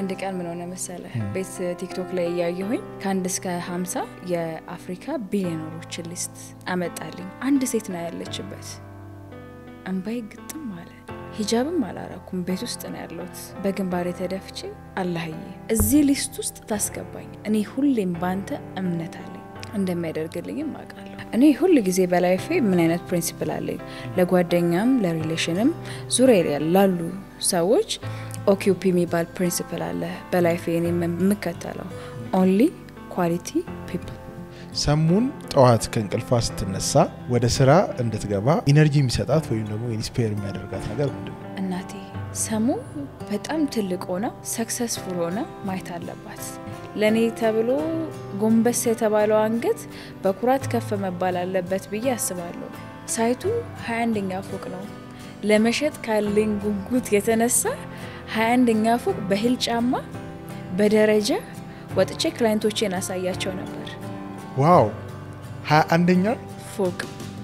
አንድ ቀን ምን ሆነ መሰለ ቤት ቲክቶክ ላይ ያየሁኝ ከአንድ እስከ 50 የአፍሪካ ቢሊዮነሮች ሊስት አመጣልኝ አንድ ሴት ነው ያለችበት አንባይ ግጥም ማለት ሂጃብም አላራኩም ቤት ውስጥ ነው ያለሁት በግንባሬ ተደፍቼ አላህዬ እዚህ ሊስት ውስጥ ታስገባኝ እኔ ሁሌም ባንተ እምነት አለኝ እንደሚያደርግልኝም አውቃለሁ እኔ ሁሉ ጊዜ በላይፌ ምን አይነት ፕሪንሲፕል አለኝ ለጓደኛም ለሪሌሽንም ዙሪያ ላሉ ሰዎች ኦኪዩፒ የሚባል ፕሪንሲፕል አለ በላይፌ እኔ የምከተለው only quality people ሰሙን ጠዋት ከእንቅልፏ ስትነሳ ወደ ስራ እንድትገባ ኢነርጂ የሚሰጣት ወይም ደግሞ ኢንስፓየር የሚያደርጋት ነገር ምንድነው እናቴ ሰሙ በጣም ትልቅ ሆነ ሰክሰስፉል ሆነ ማየት አለባት ለኔ ተብሎ ጎንበስ የተባለው አንገት በኩራት ከፍ መባል አለበት ብዬ አስባለሁ ሳይቱ 21ኛ ፎቅ ነው ለመሸጥ ካለኝ ጉጉት የተነሳ 21ኛ ፎቅ በሂል ጫማ በደረጃ ወጥቼ ክላይንቶቼን አሳያቸው ነበር ዋው 21ኛ ፎቅ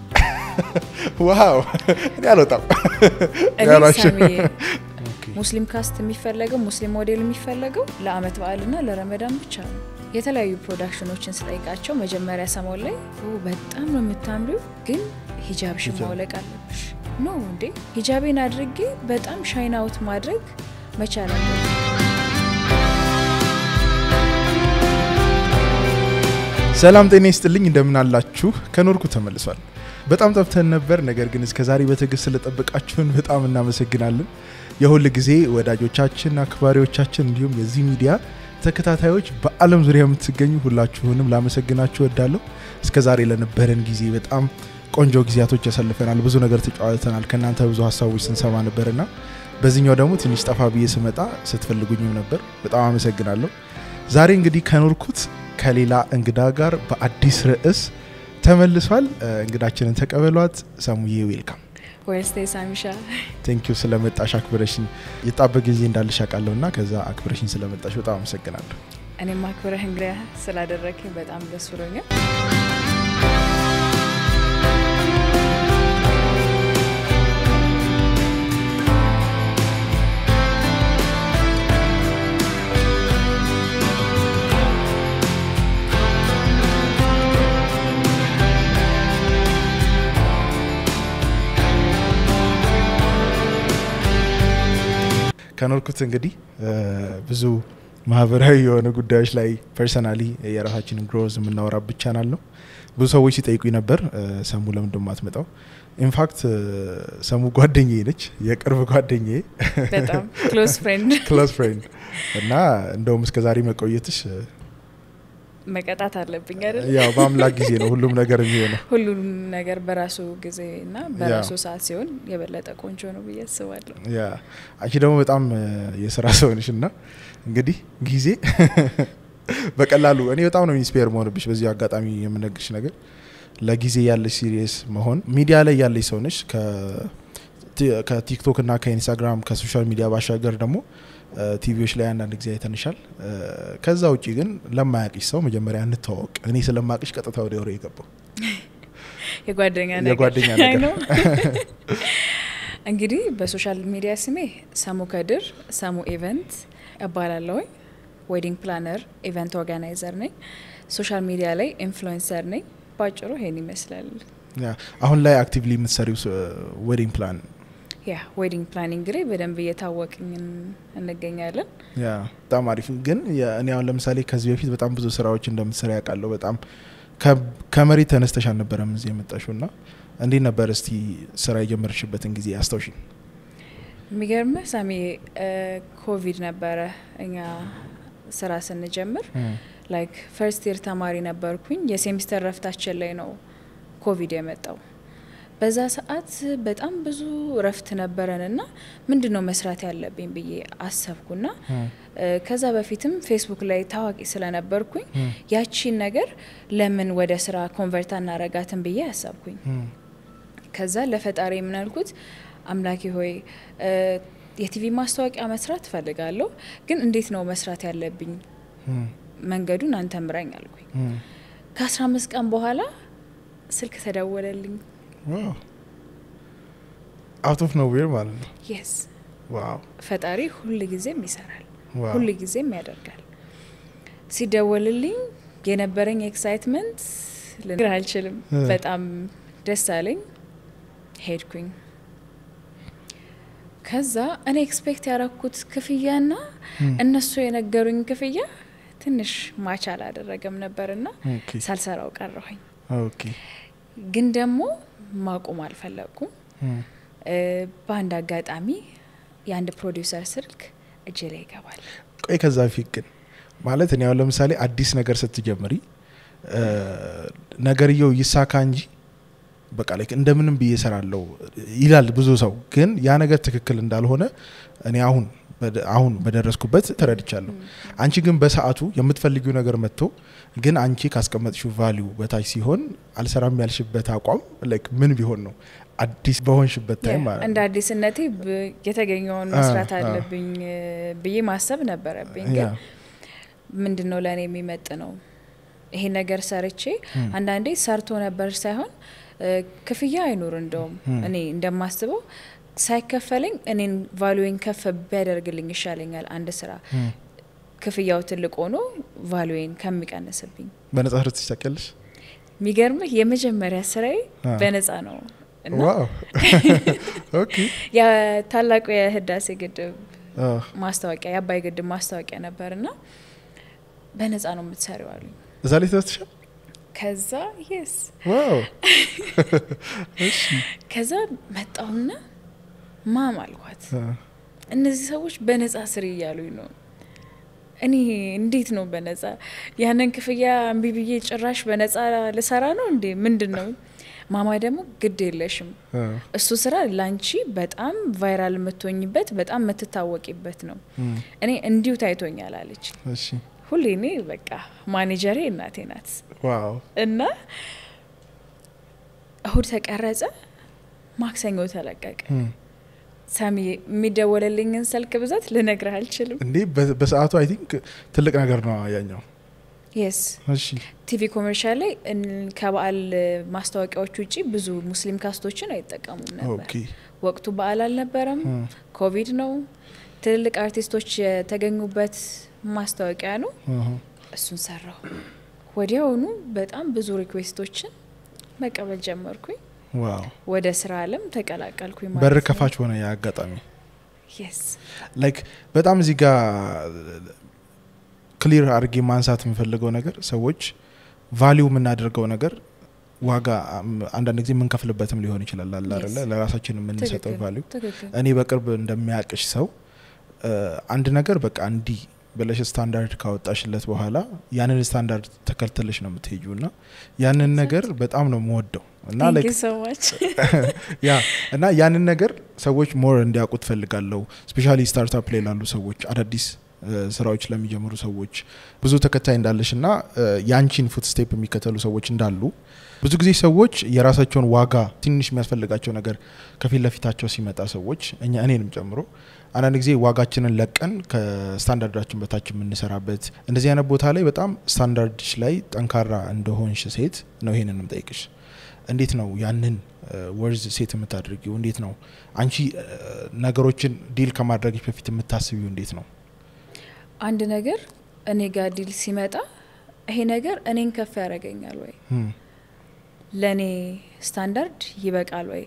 ዋው ያለውጣው ያላችሁ ሙስሊም ካስት የሚፈልገው ሙስሊም ሞዴል የሚፈልገው ለአመት በዓልና ለረመዳን ብቻ ነው የተለያዩ ፕሮዳክሽኖችን ስጠይቃቸው መጀመሪያ ሰሞን ላይ በጣም ነው የምታምሪው ግን ሂጃብ ሽማውለቅ አለብሽ ኖ እንዴ ሂጃቤን አድርጌ በጣም ሻይን አውት ማድረግ መቻል አለብኝ ሰላም ጤና ይስጥልኝ እንደምን አላችሁ ከኖርኩ ተመልሷል በጣም ጠፍተን ነበር ነገር ግን እስከ ዛሬ በትግስት ስለተጠበቃችሁን በጣም እናመሰግናለን የሁሉ ጊዜ ወዳጆቻችን አክባሪዎቻችን እንዲሁም የዚህ ሚዲያ ተከታታዮች በአለም ዙሪያ የምትገኙ ሁላችሁንም ላመሰግናችሁ ወዳለሁ እስከ ዛሬ ለነበረን ጊዜ በጣም ቆንጆ ጊዜያቶች ያሳልፈናል ብዙ ነገር ተጫውተናል ከናንተ ብዙ ሐሳቦች ስንሰማ ነበርና በዚህኛው ደግሞ ትንሽ ጠፋ ብዬ ስመጣ ስትፈልጉኝም ነበር በጣም አመሰግናለሁ ዛሬ እንግዲህ ከኖርኩት ከሌላ እንግዳ ጋር በአዲስ ርዕስ ተመልሷል እንግዳችንን ተቀበሏት ሰሙዬ ዌልካም ወይስቴ ሳሚሻ ቴንክ ዩ ስለመጣሽ አክብረሽኝ የጣበ ጊዜ እንዳልሽ አቃለውና ከዛ አክብረሽኝ ስለመጣሽ በጣም አመሰግናለሁ እኔም አክብረህ እንግዲህ ስላደረከኝ በጣም ደስ ብሎኛል ከኖርኩት እንግዲህ ብዙ ማህበራዊ የሆነ ጉዳዮች ላይ ፐርሰናሊ የራሳችንን ግሮዝ የምናወራበት ቻናል ነው ብዙ ሰዎች ሲጠይቁኝ ነበር ሰሙ ለምን እንደማትመጣው ኢንፋክት ሰሙ ጓደኛዬ ነች የቅርብ ጓደኛዬ በጣም ክሎዝ ፍሬንድ እና እንደውም እስከ ዛሬ መቆየትሽ መቀጣት አለብኝ አይደል ያው በአምላክ ጊዜ ነው ሁሉም ነገር የሚሆነው ሁሉም ነገር በራሱ ጊዜና በራሱ ሰዓት ሲሆን የበለጠ ቆንጆ ነው ብዬ አስባለሁ ያ አንቺ ደግሞ በጣም የሥራ ሰው ነሽና እንግዲህ ጊዜ በቀላሉ እኔ በጣም ነው ኢንስፓየር መሆንብሽ በዚህ አጋጣሚ የምነግርሽ ነገር ለጊዜ ያለሽ ሲሪየስ መሆን ሚዲያ ላይ ያለሽ ሰው ነሽ ከቲክቶክ እና ከኢንስታግራም ከሶሻል ሚዲያ ባሻገር ደግሞ ቲቪዎች ላይ አንዳንድ ጊዜ አይተንሻል ከዛ ውጪ ግን ለማያቂሽ ሰው መጀመሪያ እንተዋወቅ እኔ ስለማቂሽ ቀጥታ ወደ ወሬ ይገባው የጓደኛ ነገር እንግዲህ በሶሻል ሚዲያ ስሜ ሰሙ ከድር ሰሙ ኢቨንት እባላለሁ ዌዲንግ ፕላነር ኢቨንት ኦርጋናይዘር ነኝ ሶሻል ሚዲያ ላይ ኢንፍሉዌንሰር ነኝ ባጭሩ ይሄን ይመስላል አሁን ላይ አክቲቭሊ የምትሰሪው ዌዲንግ ፕላን ያ ዌዲንግ ፕላኒንግ ላይ በደንብ እየታወቅን እንገኛለን ያ በጣም አሪፍ ግን እኔ አሁን ለምሳሌ ከዚህ በፊት በጣም ብዙ ስራዎች እንደምትሰሪ ያውቃለሁ በጣም ከመሬት ተነስተሽ አልነበረም እዚህ የመጣሽውና እንዴት ነበር እስቲ ስራ የጀመርሽበትን ጊዜ አስታውሺኝ የሚገርምህ ሳሚ ኮቪድ ነበረ እኛ ስራ ስንጀምር ላይክ ፈርስት ይር ተማሪ ነበርኩኝ የሴሚስተር ረፍታችን ላይ ነው ኮቪድ የመጣው በዛ ሰዓት በጣም ብዙ ረፍት ነበረንና ምንድነው መስራት ያለብኝ ብዬ አሰብኩና ከዛ በፊትም ፌስቡክ ላይ ታዋቂ ስለነበርኩኝ ያቺን ነገር ለምን ወደ ስራ ኮንቨርት አናረጋትን ብዬ አሰብኩኝ ከዛ ለፈጣሪ ምን አልኩት አምላኬ ሆይ የቲቪ ማስታወቂያ መስራት ፈልጋለሁ ግን እንዴት ነው መስራት ያለብኝ መንገዱን አንተ ምራኝ አልኩኝ ከ15 ቀን በኋላ ስልክ ተደወለልኝ ዋው out of nowhere ማለት ነው yes ዋው ፈጣሪ ሁሉ ጊዜም ይሰራል ሁሉ ጊዜም ያደርጋል ሲደወልልኝ የነበረኝ ኤክሳይትመንት ልነግርህ አልችልም በጣም ደስ አለኝ ሄድኩኝ ከዛ እኔ ኤክስፔክት ያደረኩት ክፍያና እነሱ የነገሩኝ ክፍያ ትንሽ ማች አላደረገም ነበርና ሳልሰራው ቀረሁኝ ኦኬ ግን ደግሞ ማቆም አልፈለኩም በአንድ አጋጣሚ የአንድ ፕሮዲዩሰር ስልክ እጄ ላይ ይገባል ቆይ ከዛ ፊት ግን ማለት እኔ ያው ለምሳሌ አዲስ ነገር ስትጀምሪ ነገርየው ይሳካ እንጂ በቃ like እንደምንም ብዬ እሰራለሁ ይላል ብዙ ሰው ግን ያ ነገር ትክክል እንዳልሆነ እኔ አሁን በደረስኩበት ተረድቻለሁ አንቺ ግን በሰዓቱ የምትፈልጊው ነገር መጥቶ ግን አንቺ ካስቀመጥሽው ቫልዩ በታች ሲሆን አልሰራም ያልሽበት አቋም like ምን ቢሆን ነው አዲስ በሆንሽበት ታይም ማለት እንደ አዲስነቴ የተገኘውን መስራት አለብኝ ብዬ ማሰብ ነበረብኝ ግን ምንድነው ለኔ የሚመጥ ነው ይሄ ነገር ሰርቼ አንዳንዴ ሰርቶ ነበር ሳይሆን ክፍያ አይኖር እንደውም እኔ እንደማስበው ሳይከፈለኝ እኔን ቫልዩን ከፍ ቢያደርግልኝ ይሻለኛል አንድ ስራ ክፍያው ትልቅ ሆኖ ቫልዩን ከሚቀንስብኝ በነፃ ሰርተሽ ታውቂያለሽ የሚገርምህ የመጀመሪያ ስራዬ በነፃ ነው ዋው ኦኬ ያ ታላቁ የህዳሴ ግድብ ማስታወቂያ የአባይ ግድብ ማስታወቂያ ነበርና በነፃ ነው የምትሰሪው አሉኝ እዛ ላይ ተወጥተሻል ከዛ yes ዋው እሺ ከዛ መጣውና ማም አልኳት እነዚህ ሰዎች በነፃ ስሪ ያሉኝ ነው እኔ እንዴት ነው በነፃ ያንን ክፍያ አንቢብዬ ጭራሽ በነፃ ለሰራ ነው እንዴ ምንድነው ማማ ደግሞ ግድ የለሽም እሱ ስራ ላንቺ በጣም ቫይራል መተውኝበት በጣም መተታወቂበት ነው እኔ እንዲው ታይቶኛል አለች እሺ ሁሌ እኔ በቃ ማኔጀሬ እናቴ ናት ዋው እና እሁድ ተቀረጸ ማክሰኞ ተለቀቀ ሳሚ የሚደወልልኝን ስልክ ብዛት ልነግርህ አልችልም እንዴ በሰዓቱ አይ ቲንክ ትልቅ ነገር ነው ያኛው yes እሺ ቲቪ ኮመርሻል ላይ ከበዓል ማስታወቂያዎች ውጪ ብዙ ሙስሊም ካስቶችን አይጠቀሙም ነበር ኦኬ ወቅቱ በዓል አልነበረም ኮቪድ ነው ትልልቅ አርቲስቶች የተገኙበት ማስታወቂያ ነው እሱን ሰራው ወዲያውኑ በጣም ብዙ ሪኩዌስቶችን መቀበል ጀመርኩኝ ዋው ወደ ስራ ዓለም ተቀላቀልኩኝ ማለት በር ከፋች ሆነ ያ አጋጣሚ yes like በጣም እዚህ ጋር ክሊር አርጊ ማንሳት የምፈልገው ነገር ሰዎች ቫልዩ የምናደርገው ነገር ዋጋ አንዳንድ ጊዜ ምን ከፍልበትም ሊሆን ይችላል አይደል ለራሳችን ምን ሰጠው ቫልዩ እኔ በቅርብ እንደሚያቅሽ ሰው አንድ ነገር በቃ እንዲ በለሽ ስታንዳርድ ካወጣሽለት በኋላ ያንን ስታንዳርድ ተከተለሽ ነው የምትሄጂውና ያንን ነገር በጣም ነው የምወደው እና like so much ያ እና ያንን ነገር ሰዎች ሞር እንዲያውቁት ፈልጋለሁ ስፔሻሊ ስታርታፕ ላይ ላሉ ሰዎች አዳዲስ ስራዎች ለሚጀምሩ ሰዎች ብዙ ተከታይ እንዳለሽና ያንቺን ፉት ስቴፕ የሚከተሉ ሰዎች እንዳሉ ብዙ ጊዜ ሰዎች የራሳቸውን ዋጋ ትንሽ የሚያስፈልጋቸው ነገር ከፊት ለፊታቸው ሲመጣ ሰዎች እኔንም ጨምሮ አንዳንድ ጊዜ ዋጋችንን ለቀን ከስታንዳርዳችን በታች የምንሰራበት እንደዚህ አይነት ቦታ ላይ በጣም ስታንዳርድሽ ላይ ጠንካራ እንደሆንሽ ሴት ነው ይሄንንም ጠይቅሽ እንዴት ነው ያንን ወርዝ ሴት የምታደርጊው እንዴት ነው አንቺ ነገሮችን ዲል ከማድረግሽ በፊት የምታስቢው እንዴት ነው አንድ ነገር እኔ ጋር ዲል ሲመጣ ይሄ ነገር እኔን ከፍ ያደርገኛል ወይ ለኔ ስታንዳርድ ይበቃል ወይ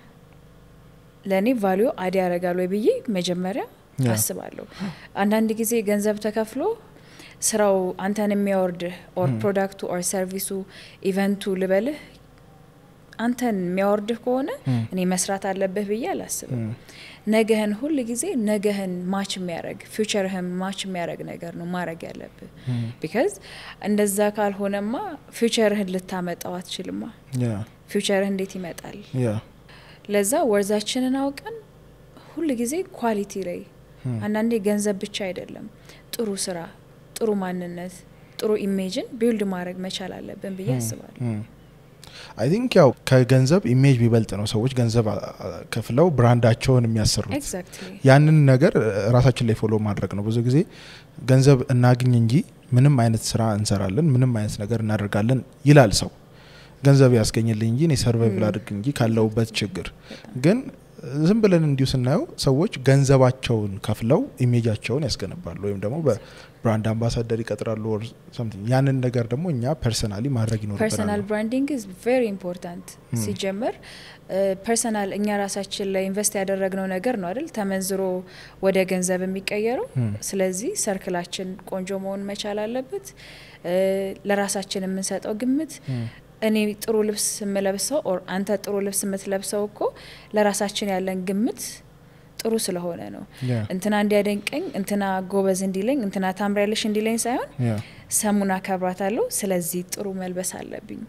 ለኔ ቫልዩ አድ ያደርጋል ወይ ብዬ መጀመሪያ አስባለሁ አንዳንድ ጊዜ ገንዘብ ተከፍሎ ስራው አንተን የሚያወርድ ኦር ፕሮዳክቱ ኦር ሰርቪሱ ኢቨንቱ ልበልህ አንተን የሚያወርድ ከሆነ እኔ መስራት አለብህ ብዬ አላስብም ነገህን ሁሉ ጊዜ ነገህን ማች የሚያረግ ፊውቸርህን ማች የሚያረግ ነገር ነው ማረግ ያለብህ because እንደዛ ካልሆነማ ፊውቸርህን ልታመጣው አትችልማ ፊውቸርህ እንዴት ይመጣል ለዛ ወርዛችንን አውቀን ሁሉ ጊዜ ኳሊቲ ላይ አንዳንዴ ገንዘብ ብቻ አይደለም ጥሩ ስራ ጥሩ ማንነት ጥሩ ኢሜጅን ቢልድ ማድረግ መቻል አለብን ብዬ አስባለሁ I think ያው ከገንዘብ ኢሜጅ ቢበልጥ ነው ሰዎች ገንዘብ ከፍለው ብራንዳቸውን የሚያሰሩት exactly ያንን ነገር ራሳችን ላይ ፎሎ ማድረግ ነው ብዙ ጊዜ ገንዘብ እናግኝ እንጂ ምንም አይነት ስራ እንሰራለን ምንም አይነት ነገር እናደርጋለን ይላል ሰው ገንዘብ ያስገኝልኝ እንጂ እኔ ሰርቫይቭ ላድርግ እንጂ ካለውበት ችግር ግን ዝም ብለን እንዲሁ ስናየው ሰዎች ገንዘባቸውን ከፍለው ኢሜጃቸውን ያስገነባሉ ወይም ደግሞ በብራንድ አምባሳደር ይቀጥራሉ or something ያንን ነገር ደግሞ እኛ ፐርሰናሊ ማድረግ ይኖርብናል ፐርሰናል ብራንዲንግ is very important ሲጀመር ፐርሰናል እኛ ራሳችን ላይ ኢንቨስት ያደረግነው ነገር ነው አይደል ተመንዝሮ ወደ ገንዘብ የሚቀየረው ስለዚህ ሰርክላችን ቆንጆ መሆን መቻል አለበት ለራሳችን የምንሰጠው ግምት እኔ ጥሩ ልብስ የምለብሰው or አንተ ጥሩ ልብስ የምትለብሰው እኮ ለራሳችን ያለን ግምት ጥሩ ስለሆነ ነው እንትና እንዲያደንቀኝ እንትና ጎበዝ እንዲለኝ እንትና ታምራለሽ እንዲለኝ ሳይሆን ሰሙና ከብራታለሁ ስለዚህ ጥሩ መልበስ አለብኝ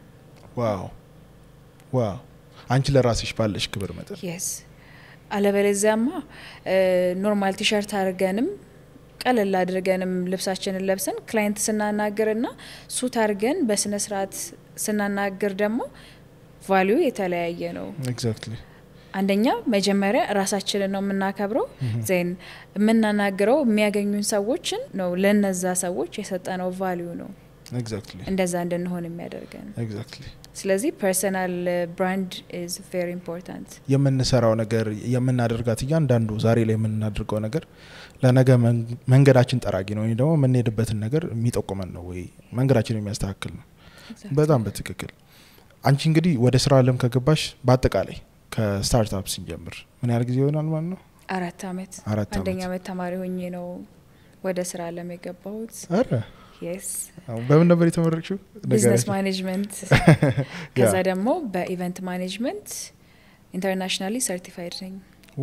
ዋው አንቺ ለራስሽ ባለሽ ክብር መጠን yes አለበለዚያማ ኖርማል ቲሸርት አርገንም ቀለል አድርገንም ልብሳችንን ለብሰን ክላይንት ስናናገርና ሱት አርገን በስነ ስርዓት ስናናገር ደግሞ ቫልዩ የተለያየ ነው ኤግዛክትሊ አንደኛ መጀመሪያ ራሳችንን ነው የምናከብረው ዘን የምናናገረው የሚያገኙን ሰዎችን ነው ለነዛ ሰዎች የሰጠነው ቫልዩ ነው ኤግዛክትሊ እንደዛ እንድንሆን የሚያደርገን ኤግዛክትሊ ስለዚህ ፐርሰናል ብራንድ is very important የምንሰራው ነገር የምናደርጋት እያንዳንዱ ዛሬ ላይ የምናደርገው ነገር ለነገ መንገዳችን ጠራጊ ነው ወይ ደግሞ የምንሄድበትን ነገር የሚጠቁመን ነው ወይ መንገዳችንን የሚያስተካክል ነው በጣም በትክክል አንቺ እንግዲህ ወደ ስራ ዓለም ከገባሽ በአጠቃላይ ከስታርታፕ ሲጀምር ምን ያህል ጊዜ ይሆናል ማለት ነው 4 አመት አንደኛ አመት ተማሪ ሆኜ ነው ወደ ስራ ዓለም የገባሁት አረ yes በምን ነበር የተመረቅሽው ቢዝነስ ማኔጅመንት ከዛ ደግሞ በኢቨንት ማኔጅመንት ኢንተርናሽናሊ ሰርቲፋይድ ነኝ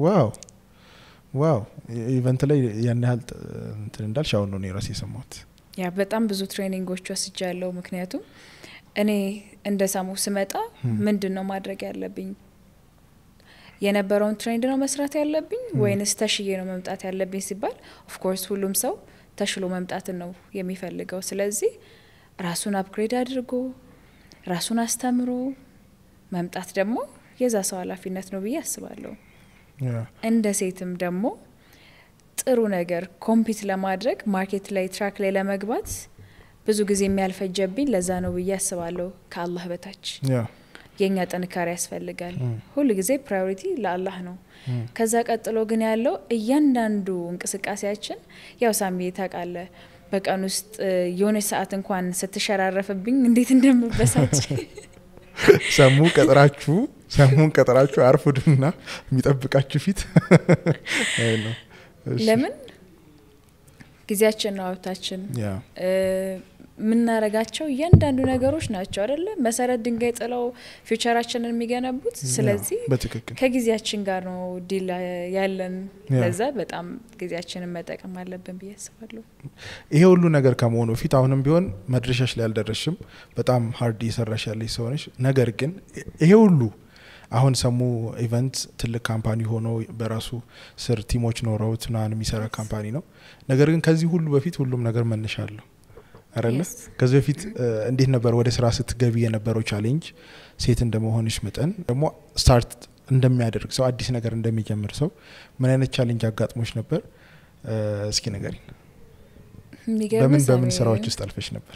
ዋው ኢቨንት ላይ ያን ያህል እንትን እንዳልሽ አሁን ነው ራሴ የሰማሁት ያ በጣም ብዙ ትሬኒንጎች ወስጃለሁ ምክንያቱም እኔ እንደሳሙ ስመጣ ምንድነው ማድረግ ያለብኝ የነበረውን ትሬንድ ነው መስራት ያለብኝ ወይንስ ተሽዬ ነው መምጣት ያለብኝ ሲባል ኦፍ ኮርስ ሁሉም ሰው ተሽሎ መምጣት ነው የሚፈልገው ስለዚህ ራሱን አፕግሬድ አድርጎ ራሱን አስተምሮ መምጣት ደግሞ የዛ ሰው ኃላፊነት ነው ብዬ አስባለሁ እንደ ሴትም ደግሞ ጥሩ ነገር ኮምፒት ለማድረግ ማርኬት ላይ ትራክ ላይ ለመግባት ብዙ ጊዜ የሚያልፈጀብኝ ለዛ ነው ብዬ አስባለሁ ከአላህ በታች የኛ ጥንካሬ ያስፈልጋል ሁሉ ጊዜ ፕራዮሪቲ ለአላህ ነው ከዛ ቀጥሎ ግን ያለው እያንዳንዱ እንቅስቃሴያችን ያው ሳሚ ታቃለ በቀን ውስጥ የሆነ ሰዓት እንኳን ስትሸራረፍብኝ እንዴት እንደምበሳጭ ሰሙን ቀጥራችሁ አርፉድና የሚጠብቃችሁ ፊት ነው ለምን ጊዜያችን ነው ሀብታችን ምናረጋቸው እያንዳንዱ ነገሮች ናቸው አይደለ መሰረት ድንጋይ ጥለው ፊውቸራችንን የሚገነቡት ስለዚህ ከጊዜያችን ጋር ነው ዲል ያለን ለዛ በጣም ጊዜያችንን መጠቀም አለብን ብዬ አስባለሁ ይሄ ሁሉ ነገር ከመሆኑ ፊት አሁንም ቢሆን መድረሻሽ ላይ አልደረስሽም በጣም ሃርድ እየሰራሽ ያለሽ ሰው ነሽ ነገር ግን ይሄ ሁሉ አሁን ሰሙ ኢቨንት ትልቅ ካምፓኒ ሆኖ በራሱ ስር ቲሞች ኖረውት ናን የሚሰራ ካምፓኒ ነው ነገር ግን ከዚህ ሁሉ በፊት ሁሉም ነገር መነሻለሁ አረለ ከዚህ በፊት እንዴት ነበር ወደ ስራ ስትገቢ የነበረው ቻሌንጅ ሴት እንደመሆንሽ መጠን ደግሞ ስታርት እንደሚያደርግ ሰው አዲስ ነገር እንደሚጀምር ሰው ምን አይነት ቻሌንጅ አጋጥሞሽ ነበር እስኪ ንገሪኝ በምን ስራዎች ውስጥ አልፈሽ ነበር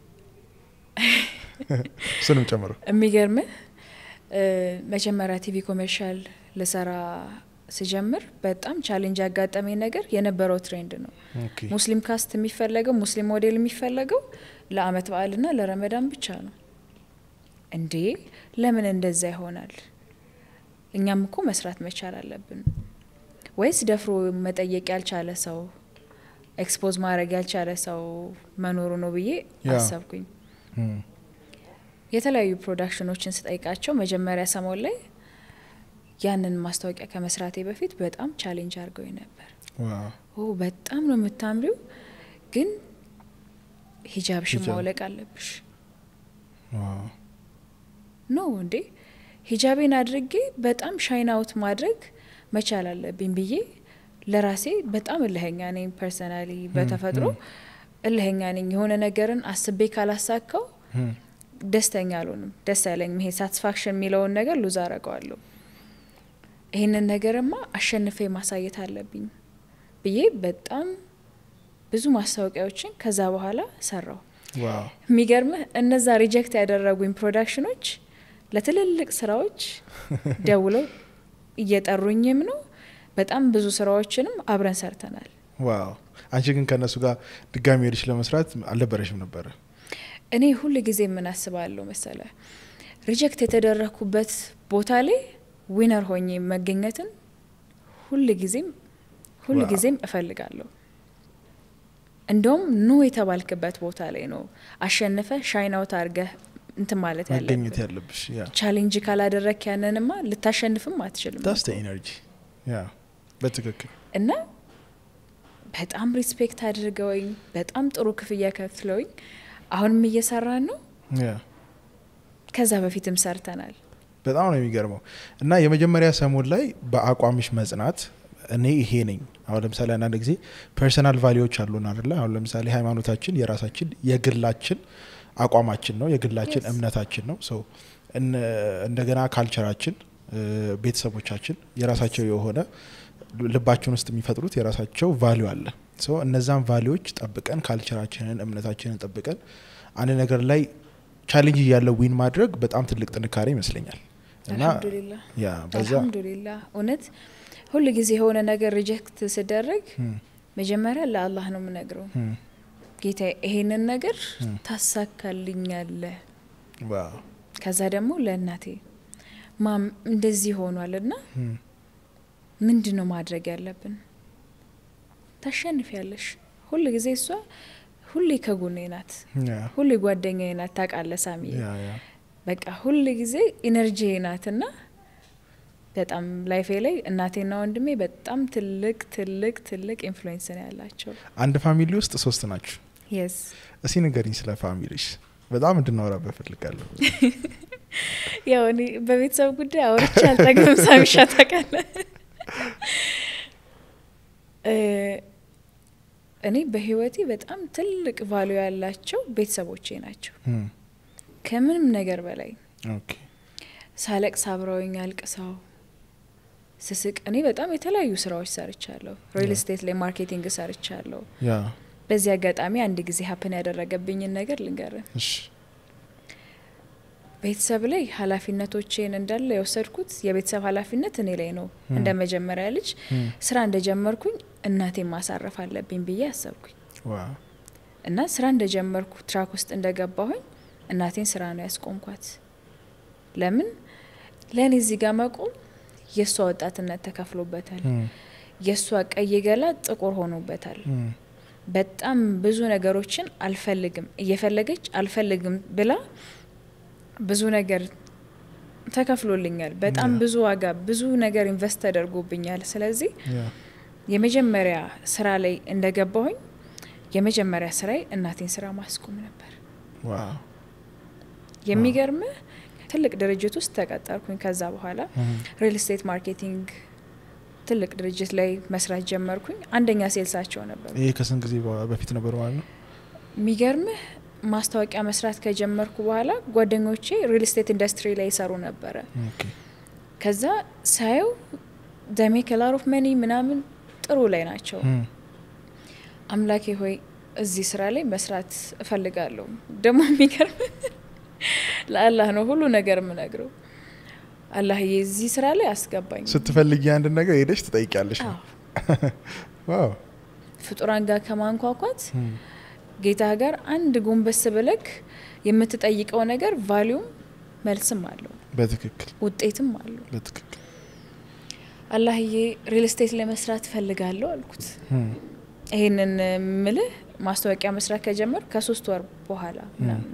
ስንም ጨምሮ የሚገርም መጀመሪያ ቲቪ ኮመርሻል ለሰራ ሲጀምር በጣም ቻሌንጅ ያጋጠመኝ ነገር የነበረው ትሬንድ ነው ሙስሊም ካስት የሚፈልገው ሙስሊም ሞዴል የሚፈልገው ለአመት በዓልና ለረመዳን ብቻ ነው እንዴ ለምን እንደዛ ይሆናል እኛም እኮ መስራት መቻል አለብን ወይስ ደፍሮ መጠየቅ ያልቻለ ሰው ኤክስፖዝ ማድረግ ያልቻለ ሰው መኖሩ ነው ብዬ አሰብኩኝ የተለያዩ ፕሮዳክሽኖችን ስጠይቃቸው መጀመሪያ ሰሞን ላይ ያንን ማስታወቂያ ከመስራቴ በፊት በጣም ቻሌንጅ አድርገው ነበር በጣም ነው የምታምሪው ግን ሂጃብሽ ማውለቅ አለብሽ ኖ እንዴ ሂጃቤን አድርጌ በጣም ሻይን አውት ማድረግ መቻል አለብኝ ብዬ ለራሴ በጣም እልህኛ ነኝ ፐርሰናሊ በተፈጥሮ እልህኛ ነኝ የሆነ ነገርን አስቤ ካላሳካው ደስተኛ አልሆንም ደስ አይለኝም ይሄ ሳቲስፋክሽን የሚለውን ነገር ሉዝ አረጋዋለሁ ይሄንን ነገርማ አሸንፌ ማሳየት አለብኝ ብዬ በጣም ብዙ ማስታወቂያዎችን ከዛ በኋላ ሰራው የሚገርም እነዛ ሪጀክት ያደረጉኝ ፕሮዳክሽኖች ለትልልቅ ስራዎች ደውለው እየጠሩኝም ነው በጣም ብዙ ስራዎችንም አብረን ሰርተናል ዋው አንቺ ግን ከነሱ ጋር ድጋሚ ሄድሽ ለመስራት አልነበረሽም ነበር እኔ ሁሉ ጊዜ ምን አስባለሁ መሰለ ሪጀክት የተደረኩበት ቦታ ላይ ዊነር ሆኜ መገኘትን ሁሉ ጊዜም እፈልጋለሁ እንደውም ኑ የተባልከበት ቦታ ላይ ነው አሸነፈ ሻይን አውት አርገህ እንት ማለት ያለብሽ ያ ቻሌንጅ ካላደረክ ያንንማ ልታሸንፍም አትችልም that's the energy ያ በትክክል እና በጣም ሪስፔክት አድርገውኝ በጣም ጥሩ ክፍያ ከፍለውኝ አሁንም እየሰራን ነው ያ ከዛ በፊትም ሰርተናል በጣም ነው የሚገርመው እና የመጀመሪያ ሰሞን ላይ በአቋምሽ መጽናት እኔ ይሄ ነኝ አሁን ለምሳሌ አንድ ጊዜ ፐርሰናል ቫልዩዎች አሉን አይደል አሁን ለምሳሌ ሃይማኖታችን የራሳችን የግላችን አቋማችን ነው የግላችን እምነታችን ነው ሶ እንደገና ካልቸራችን ቤተሰቦቻችን የራሳቸው የሆነ ልባችን ውስጥ የሚፈጥሩት የራሳቸው ቫልዩ አለ ሶ እነዛን ቫልዩዎች ጠብቀን ካልቸራችንን እምነታችንን ጠብቀን አንድ ነገር ላይ ቻሌንጅ ያለው ዊን ማድረግ በጣም ትልቅ ጥንካሬ ይመስለኛል እና ያ በዛ አልহামዱሊላህ እውነት ሁሉ ጊዜ ሆነ ነገር ሪጀክት ሲደረግ መጀመሪያ ለአላህ ነው የምነግረው ጌታ ይሄንን ነገር ታሳካልኛለህ ዋው ከዛ ደግሞ ለእናቴ ማም እንደዚህ ሆኗልና ምንድነው ማድረግ ያለብን ታሸንፊያለሽ ሁሉ ጊዜ እሷ ሁሉ ከጎኔ ናት ሁሉ ጓደኛዬ ናት ታቃለ ሳሚ በቃ ሁሉ ጊዜ ኢነርጂ ናትና በጣም ላይፌ ላይ እናቴና ወንድሜ በጣም ትልቅ ኢንፍሉዌንስ ነው ያላቸው አንድ ፋሚሊ ውስጥ 3 ናችሁ yes እሺ ንገሪኝ ስለ ፋሚሊሽ በጣም እንድናወራበት ፈልጋለሁ ያው እኔ በቤተሰብ ጉዳይ አውርቼ አልጠግብም ሳሚሻ ታቃለ እኔ በህይወቴ በጣም ትልቅ ቫልዩ ያላቸው ቤተሰቦቼ ናቸው ከምንም ነገር በላይ ኦኬ ሳለቅስ አብረውኝ አልቅሰው ስስቅ እኔ በጣም የተለያዩ ስራዎች ሰርቻለሁ ሪል ስቴት ላይ ማርኬቲንግ ሰርቻለሁ ያ በዚህ አጋጣሚ አንድ ጊዜ ሀፕን ያደረገብኝ ነገር ልንገርህ እሺ ቤተሰብ ላይ ኃላፊነቶቼን እንዳለ የወሰድኩት የቤተሰብ ኃላፊነት እኔ ላይ ነው እንደ መጀመሪያ ልጅ ስራ እንደጀመርኩኝ እናቴን ማሳረፍ አለብኝ ብዬ አሰብኩኝ ዋው እና ስራ እንደጀመርኩ ትራክ ውስጥ እንደገባሁኝ እናቴን ስራ ነው ያስቆምኳት ለምን ለኔ እዚህ ጋር መቆም የሷ ወጣትነት ተከፍሎበታል የሷ ቀይ ገላ ጥቁር ሆኖበታል በጣም ብዙ ነገሮችን አልፈልግም እየፈለገች አልፈልግም ብላ ብዙ ነገር ተከፍሎልኛል በጣም ብዙ ዋጋ ብዙ ነገር ኢንቨስት ተደርጎብኛል ስለዚህ የመጀመሪያ ስራ ላይ እንደገባሁኝ የመጀመሪያ ስራዬ እናቴን ስራ ማስቆም ነበር ዋው የሚገርም ትልቅ ድርጅት ውስጥ ተቀጠርኩኝ ከዛ በኋላ ሪል ስቴት ማርኬቲንግ ትልቅ ድርጅት ላይ መስራት ጀመርኩኝ አንደኛ ሴልሳቸው ነበር ይሄ ከስንት ጊዜ በፊት ነበር ማለት ነው የሚገርም ማስታወቂያ መስራት ከጀመርኩ በኋላ ጓደኞቼ ሪል ስቴት ኢንደስትሪ ላይ ይሰሩ ነበር ኦኬ ከዛ ሳይው they make a lot of money ምናምን ጥሩ ላይ ናቸው አምላኬ ሆይ እዚህ ስራ ላይ መስራት እፈልጋለሁ ደሞ የሚገርም ለአላህ ነው ሁሉ ነገር ምነግረው አላህ የዚህ ስራ ላይ አስገባኝ ስትፈልጊ አንድ ነገር ሄደሽ ትጠይቂያለሽ ዋው ፍጡራን ጋር ከማንኳኳት ጌታ ጋር አንድ ጎንበስ ብለክ የምትጠይቀው ነገር ቫልዩም መልስም አለው በትክክል ውጤትም አለው በትክክል አላህዬ ሪል ስቴት ላይ መስራት ፈልጋለሁ አልኩት ይሄንን ምልህ ማስታወቂያ መስራት ከጀመር ከ3 ወር በኋላ ምናምን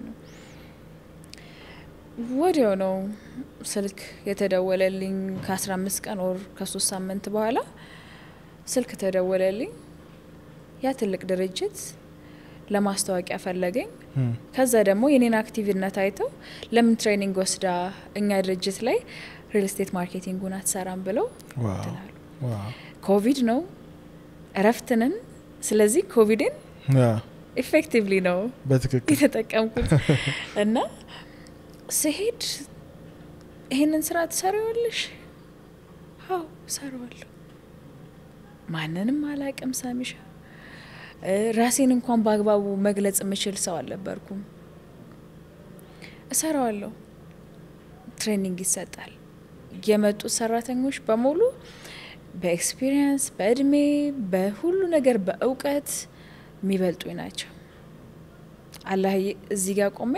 ወዲያው ነው ስልክ የተደወለልኝ ከ15 ቀን ወር ከ3 ሳምንት በኋላ ስልክ ተደወለልኝ ያ ትልቅ ድርጅት ለማስታወቂያ ፈለገኝ ከዛ ደግሞ የኔን አክቲቪነት አይተው ለምን ትሬኒንግ ወስዳ እኛ ድርጅት ላይ ሪል ስቴት ማርኬቲንጉን አትሰራም ብለው ተላሉ ዋው ኮቪድ ነው እረፍትነን ስለዚህ ኮቪድን ኢፌክቲቭሊ ነው በትክክል የተጠቀምኩት እና ስሄድ ይሄንን ስራ ትሰራዋለሽ አው ሰራዋለሁ ማንንም አላቅም ሳሚሻ ራሴን እንኳን ባግባቡ መግለጽ የምችል ሰው አልነበርኩም እሰራዋለሁ ትሬኒንግ ይሰጣል የመጡት ሰራተኞች በሙሉ በኤክስፒሪየንስ በእድሜ በሁሉ ነገር በእውቀት የሚበልጡኝ ናቸው። አላህ እዚህ ጋር ቆሜ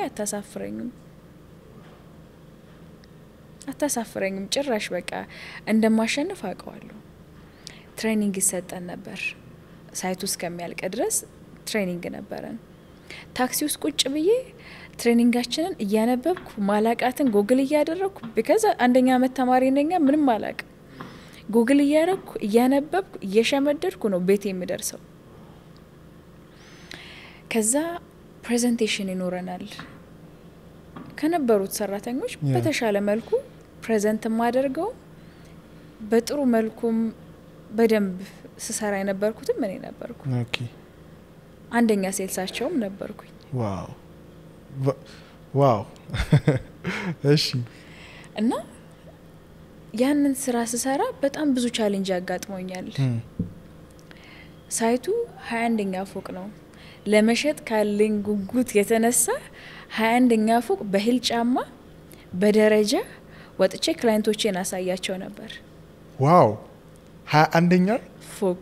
አታሳፍረኝም ጭራሽ በቃ እንደማሸንፍ አውቀዋለሁ። ትሬኒንግ ይሰጠን ነበር ሳይቱ እስከሚያልቅ ድረስ ትሬኒንግ ነበረን። ታክሲ ውስጥ ቁጭ ብዬ ትሬኒንጋችንን እያነበብኩ ማላቃትን ጎግል እያደረኩ ቢካዝ አንደኛ አመት ተማሪ ነኝ ምንም ማላቅ ጎግል እያደረኩ እያነበብኩ እየሸመደድኩ ነው ቤት የምደርሰው። ከዛ ፕሬዘንቴሽን ይኖረናል ከነበሩት ሰራተኞች በተሻለ መልኩ ፕሬዘንት ማደርገው በጥሩ መልኩም በደንብ ስሰራ የነበርኩትም እኔ ነበርኩ። ኦኬ አንደኛ ሴልሳቸውም ነበርኩኝ። ዋው እሺ። እና ያንን ስራ ስሰራ በጣም ብዙ ቻሌንጅ ያጋጥሞኛል። ሳይቱ 21ኛ ፎቅ ነው። ለመሸጥ ካለኝ ጉጉት የተነሳ 21ኛ ፎቅ በሂል ጫማ በደረጃ ወጥቼ ክላይንቶቼን አሳያቸው ነበር። ዋው 21ኛ ፎቅ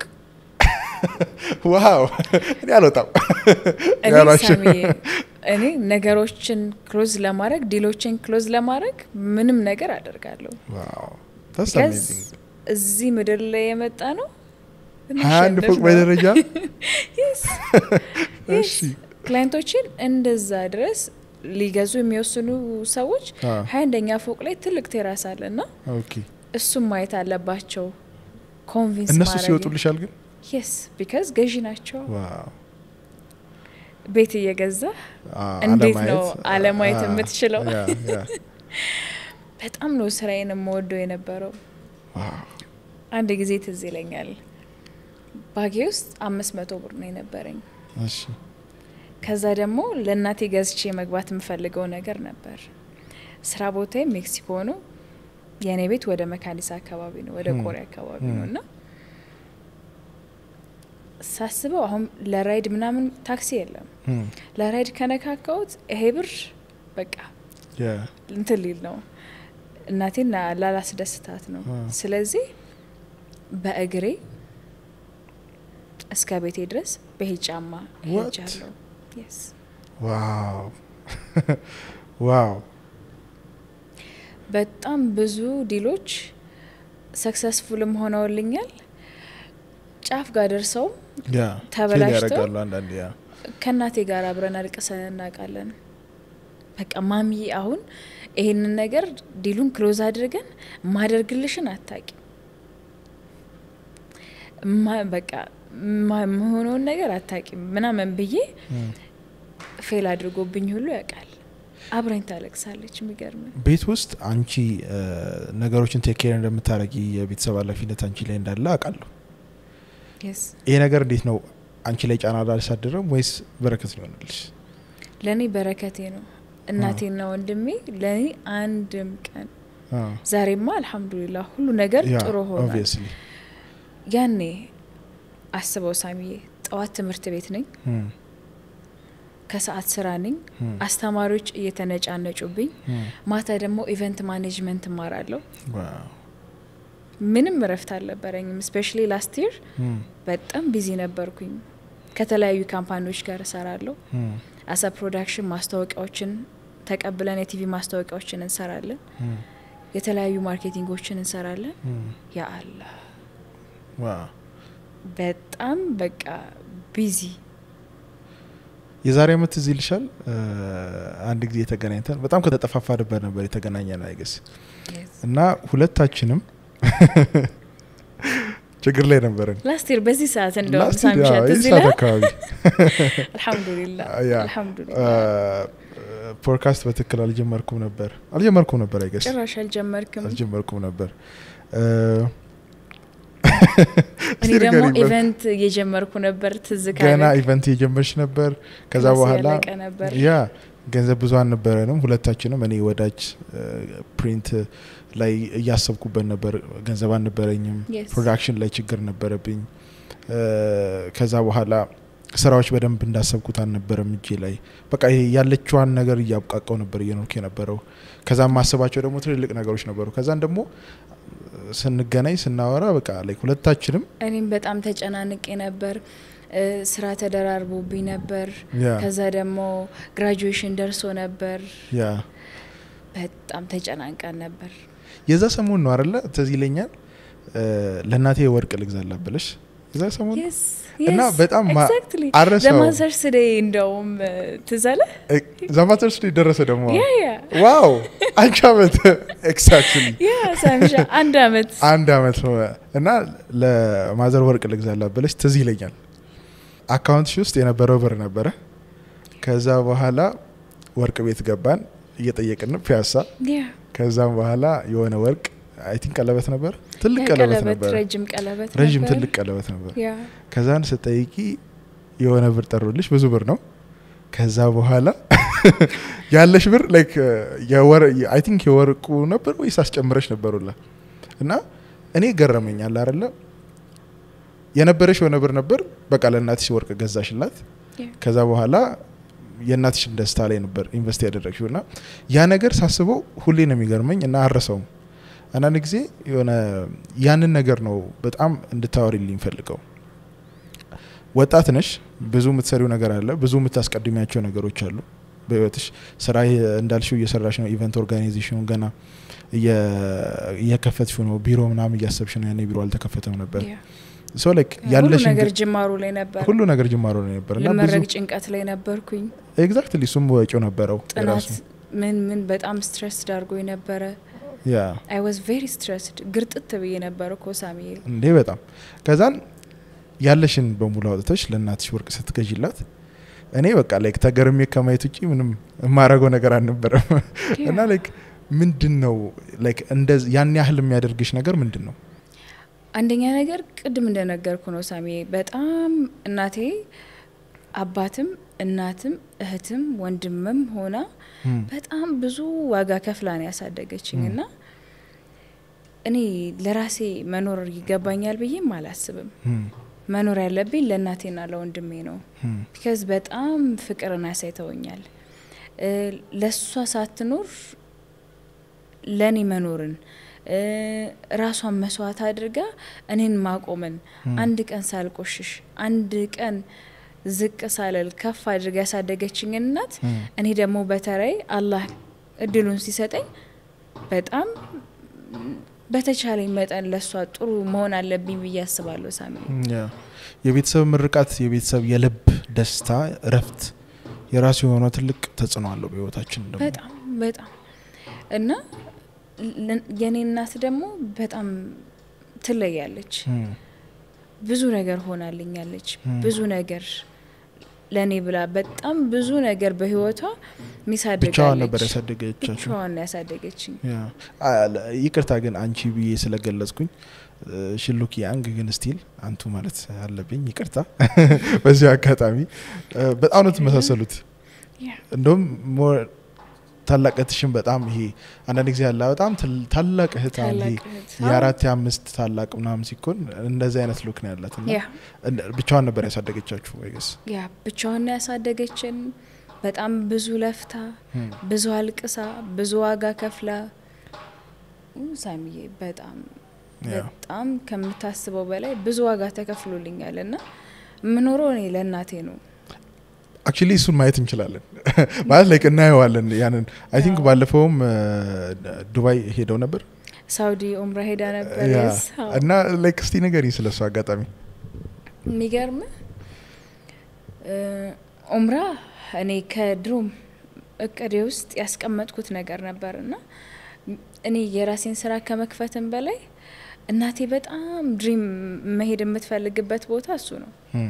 ዋው እኔ አልወጣም። እኔ ነገሮችን ክሎዝ ለማድረግ ዲሎችን ክሎዝ ለማድረግ ምንም ነገር አደርጋለሁ። ዋው that's amazing። እዚህ ምድር ላይ የመጣ ነው 21 ፎቅ በደረጃ እሺ። ክላይንቶችን እንደዛ ድረስ ሊገዙ የሚወስኑ ሰዎች 21ኛ ፎቅ ላይ ትልቅ ቴራስ አለና ኦኬ እሱም ማየት አለባቸው። ኮንቪንስ ማድረግ እነሱ ሲወጡልሻል ግን yes because ገዢ ናቸው። ዋው ቤት እየገዛ እንዴት ነው አለማየት የምትችለው? በጣም ነው ስራዬን የምወደው የነበረው። አንድ ጊዜ ትዝ ይለኛል ባጌ ውስጥ 500 ብር ነው የነበረኝ። እሺ ከዛ ደግሞ ለእናቴ ገዝቼ መግባት የምፈልገው ነገር ነበር። ስራ ቦታዬ ሜክሲኮ ነው። የኔ ቤት ወደ መካኒሳ አካባቢ ነው ወደ ቆሬ አካባቢ ነውና ሳስበው አሁን ለራይድ ምናምን ታክሲ የለም። ለራይድ ከነካካውት ይሄ ብር በቃ እንትን ሊል ነው እናቴን ላላስደስታት ነው። ስለዚህ በእግሬ እስከ ቤቴ ድረስ በሂጫማ ሄጃለሁ። yes ዋው ዋው በጣም ብዙ ዲሎች ሰክሰስፉልም ሆነውልኛል። ጫፍ ጋር ደርሰው ተበላሽተው ከናቴ ጋር አብረን አልቀሰን እናቃለን። በቃ ማሚ አሁን ይሄንን ነገር ዲሉን ክሎዝ አድርገን ማደርግልሽን አታቂ በቃ ማሆነውን ነገር አታቂ ምናምን ብዬ ፌል አድርጎብኝ ሁሉ ያቃል። አብረን ታለቅሳለች። የሚገርም ቤት ውስጥ አንቺ ነገሮችን ቴክ ኬር እንደምታረጊ የቤተሰብ ኃላፊነት አንቺ ላይ እንዳለ አቃለሁ። ይሄ ነገር እንዴት ነው አንቺ ላይ ጫና አላሳደረም ወይስ በረከት ነው ይሆናልሽ? ለኔ በረከቴ ነው። እናቴና ወንድሜ ለኔ አንድም ቀን ዛሬማ አልহামዱሊላህ ሁሉ ነገር ጥሩ ሆኗል። obviously ያኔ አስበው ሳሚዬ ጠዋት ትምህርት ቤት ነኝ ከሰዓት ስራ ነኝ አስተማሪዎች እየተነጫነጩብኝ ማታ ደግሞ ኢቨንት ማኔጅመንት ማራለሁ። ዋው ምንም ረፍት አልነበረኝም። ስፔሻሊ ላስት ይር በጣም ቢዚ ነበርኩኝ። ከተለያዩ ካምፓኒዎች ጋር ሰራለሁ። አሳ ፕሮዳክሽን ማስታወቂያዎችን ተቀብለን የቲቪ ማስታወቂያዎችን እንሰራለን። የተለያዩ ማርኬቲንጎችን እንሰራለን። ያ አላህ ዋው በጣም በቃ ቢዚ። የዛሬ አመት እዚህ ልሻል አንድ ጊዜ ተገናኝተን በጣም ከተጠፋፋንበት ነበር የተገናኘን አይገስ እና ሁለታችንም ችግር ላይ ነበርን። ላስት ይር በዚህ ሰዓት እንደው ሳምሻት እዚህ ላይ አልহামዱሊላህ አልহামዱሊላህ ፖድካስት በትክክል አልጀመርኩም ነበር አይገስ ጭራሽ አልጀመርኩም ነበር። እኔ ደግሞ ኢቨንት እየጀመርኩ ነበር ትዝካለ ገና ኢቨንት እየጀመርሽ ነበር። ከዛ በኋላ ያ ገንዘብ ብዙ አልነበረንም ሁለታችንም። እኔ ወዳጅ ፕሪንት ላይ እያሰብኩበት ነበር ገንዘብ አልነበረኝም። ፕሮዳክሽን ላይ ችግር ነበረብኝ። ከዛ በኋላ ስራዎች በደንብ እንዳሰብኩት አልነበረም እጄ ላይ በቃ ይሄ ያለችዋን ነገር እያብቃቀው ነበር እየኖርኩ የነበረው ከዛም ማሰባቸው ደግሞ ትልልቅ ነገሮች ነበሩ ከዛን ደግሞ ስንገናኝ ስናወራ በቃ ላይ ሁለታችንም እኔም በጣም ተጨናንቄ ነበር ስራ ተደራርቦብኝ ነበር ከዛ ደግሞ ግራጁዌሽን ደርሶ ነበር ያ በጣም ተጨናንቀን ነበር የዛ ሰሞን ነው አይደለ ትዝ ይለኛል ለናቴ ወርቅ ልግዛላት ብለሽ የዛ ሰሞን እና በጣም አረሳው ዘማተርስ ዴይ እንደውም ትዛለ ዘማተርስ ዴይ ደረሰ ደግሞ ዋው አንቺ አመት ኤግዛክትሊ ያ ሳምሻ አንድ አመት እና ለማዘር ወርቅ ልግዛላት ብለሽ ትዝ ይለኛል አካውንትሽ ውስጥ የነበረው ብር ነበረ ከዛ በኋላ ወርቅ ቤት ገባን እየጠየቅን ፒያሳ ከዛም በኋላ የሆነ ወርቅ አይ ቲንክ ቀለበት ነበር ትልቅ ቀለበት ነበር ረጅም ትልቅ ቀለበት ነበር ከዛን ስጠይቂ የሆነ ብር ጠሩልሽ ብዙ ብር ነው ከዛ በኋላ ያለሽ ብር ላይክ አይ ቲንክ የወርቁ ነበር ወይስ አስጨምረሽ ነበርላ እና እኔ ገረመኛል አይደለ የነበረሽ የሆነ ብር ነበር በቃ ለእናትሽ ወርቅ ገዛሽላት ከዛ በኋላ የእናትሽን ደስታ ላይ ነበር ኢንቨስት ያደረግሽውና ያ ነገር ሳስበው ሁሌ ነው የሚገርመኝ እና አረሰውም አንዳንድ ጊዜ የሆነ ያንን ነገር ነው በጣም እንድታወሪልኝ ፈልገው ወጣት ነሽ ብዙ የምትሰሪው ነገር አለ ብዙ የምታስቀድሚያቸው ነገሮች አሉ በህይወትሽ ስራ እንዳልሽው እየሰራሽ ነው ኢቨንት ኦርጋናይዜሽኑን ገና እየከፈትሽ ነው ቢሮ ምናምን እያሰብሽ ነው ያኔ ቢሮ አልተከፈተም ነበር ሶ ላይክ ያለሽ ነገር ጅማሩ ላይ ነበር ሁሉ ነገር ጅማሩ ላይ ነበር እና ለመረግ ጭንቀት ላይ ነበርኩኝ ኤግዛክትሊ ሱም ወጪው ነበረው ራሱ ምን በጣም ስትሬስ ዳርጎኝ ነበረ I was very stressed ግርጥት ብዬ ነበር ኮሳሚል እንዴ በጣም ከዛን ያለሽን በሙሉ አውጥተሽ ለእናትሽ ወርቅ ስትገዢላት እኔ በቃ ላይክ ተገርሜ ከማየት ውጪ ምንም ማረገው ነገር አልነበረም እና ላይክ ምንድነው ላይክ እንደዚህ ያን ያህል የሚያደርግሽ ነገር ምንድነው አንደኛ ነገር ቅድም እንደነገርኩ ነው ሳሚ በጣም እናቴ አባትም እናትም እህትም ወንድምም ሆና በጣም ብዙ ዋጋ ከፍላን ያሳደገችኝና እኔ ለራሴ መኖር ይገባኛል ብዬ ማላስብም መኖር ያለብኝ ለእናቴና ለወንድሜ ነው because በጣም ፍቅርና ያሳይተውኛል ለሷ ሳትኖር ለኔ መኖርን ራሷን መስዋዕት አድርጋ እኔን ማቆምን አንድ ቀን ሳልቆሽሽ አንድ ቀን ዝቅ ሳለል ከፍ አድርጋ ያሳደገችኝ እናት እኔ ደግሞ በተራይ አላህ እድሉን ሲሰጠኝ በጣም በተቻለኝ መጠን ለሷ ጥሩ መሆን አለብኝ ብዬ አስባለሁ ሳሚ የቤተሰብ ምርቃት የቤተሰብ የልብ ደስታ ረፍት የራሱ የሆነ ትልቅ ተጽዕኖ አለው በህይወታችን ደግሞ በጣም እና የኔ እናት ደግሞ በጣም ትለያለች ብዙ ነገር ሆናልኛለች ብዙ ነገር ለኔ ብላ በጣም ብዙ ነገር በህይወቷ ሚሳደጋለች ብቻዋን ነበር ያሳደገችኝ ይቅርታ ግን አንቺ ብዬ ስለገለጽኩኝ ሽሉክ ያንግ ግን ስቲል አንቱ ማለት አለብኝ ይቅርታ በዚህ አጋጣሚ በጣም ነው ተመሳሰሉት እንደውም ታላቀትሽም በጣም ይሄ አንዳንድ ጊዜ ያለ በጣም ታላቅ እህት አለ የአራት የአምስት ታላቅ ምናምን ሲኮን እንደዚህ አይነት ሉክ ነው ያላትና ብቻዋን ነበር ያሳደገቻችሁ ወይስ ብቻዋን ያሳደገችን በጣም ብዙ ለፍታ ብዙ አልቅሳ ብዙ ዋጋ ከፍላ ሳሚዬ በጣም ከምታስበው በላይ ብዙ ዋጋ ተከፍሎልኛልና ምኖረው እኔ ለእናቴ ነው actually እሱን ማየት እንችላለን ማለት like እናየዋለን ያንን I think ባለፈውም ዱባይ ሄደው ነበር ሳውዲ ኡምራ ሄዳ ነበር እና like እስቲ ንገሪ ስለሱ አጋጣሚ የሚገርም ኡምራ እኔ ከድሮም እቅዴ ውስጥ ያስቀመጥኩት ነገር ነበርና እኔ የራሴን ስራ ከመክፈትም በላይ እናቴ በጣም ድሪም መሄድ የምትፈልግበት ቦታ እሱ ነው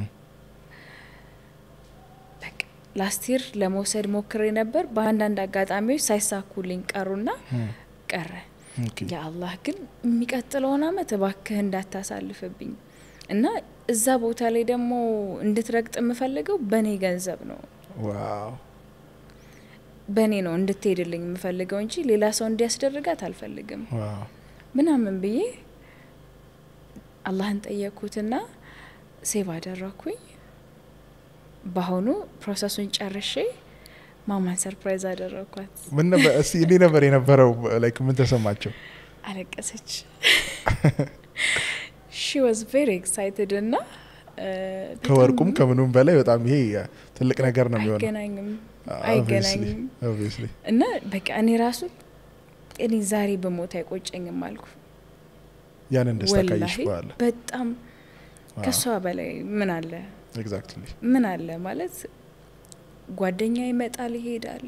ላስት ይር ለመውሰድ ሞክሬ ነበር በአንዳንድ አጋጣሚዎች ሳይሳኩልኝ ቀሩና ቀረ ያ አላህ ግን የሚቀጥለውና አመት ባክህ እንዳታሳልፍብኝ እና እዛ ቦታ ላይ ደግሞ እንድትረግጥ የምፈልገው በኔ ገንዘብ ነው ዋው በኔ ነው እንድትሄድልኝ የምፈልገው እንጂ ሌላ ሰው እንዲያስደርጋት አልፈልግም ዋው ምናምን ብዬ አላህን ጠየቅኩትና ሴቭ አደረኩኝ ባሁኑ ፕሮሰሱን ጨርሼ ማማን ሰርፕራይዝ አደረኳት ምን ነበር እስቲ እኔ ነበር የነበረው ላይክ ምን ተሰማቸው አለቀሰች she was very excited እና ከወርቁም ከምኑም በላይ በጣም ይሄ ትልቅ ነገር ነው የሚሆነው አይገናኝም obviously እና በቃ እኔ ራሱ እኔ ዛሬ በሞት አይቆጨኝም አልኩ ያንን ደስታካይሽ በኋላ በጣም ከሷ በላይ ምን አለ exactly ምን አለ ማለት ጓደኛ ይመጣል ይሄዳል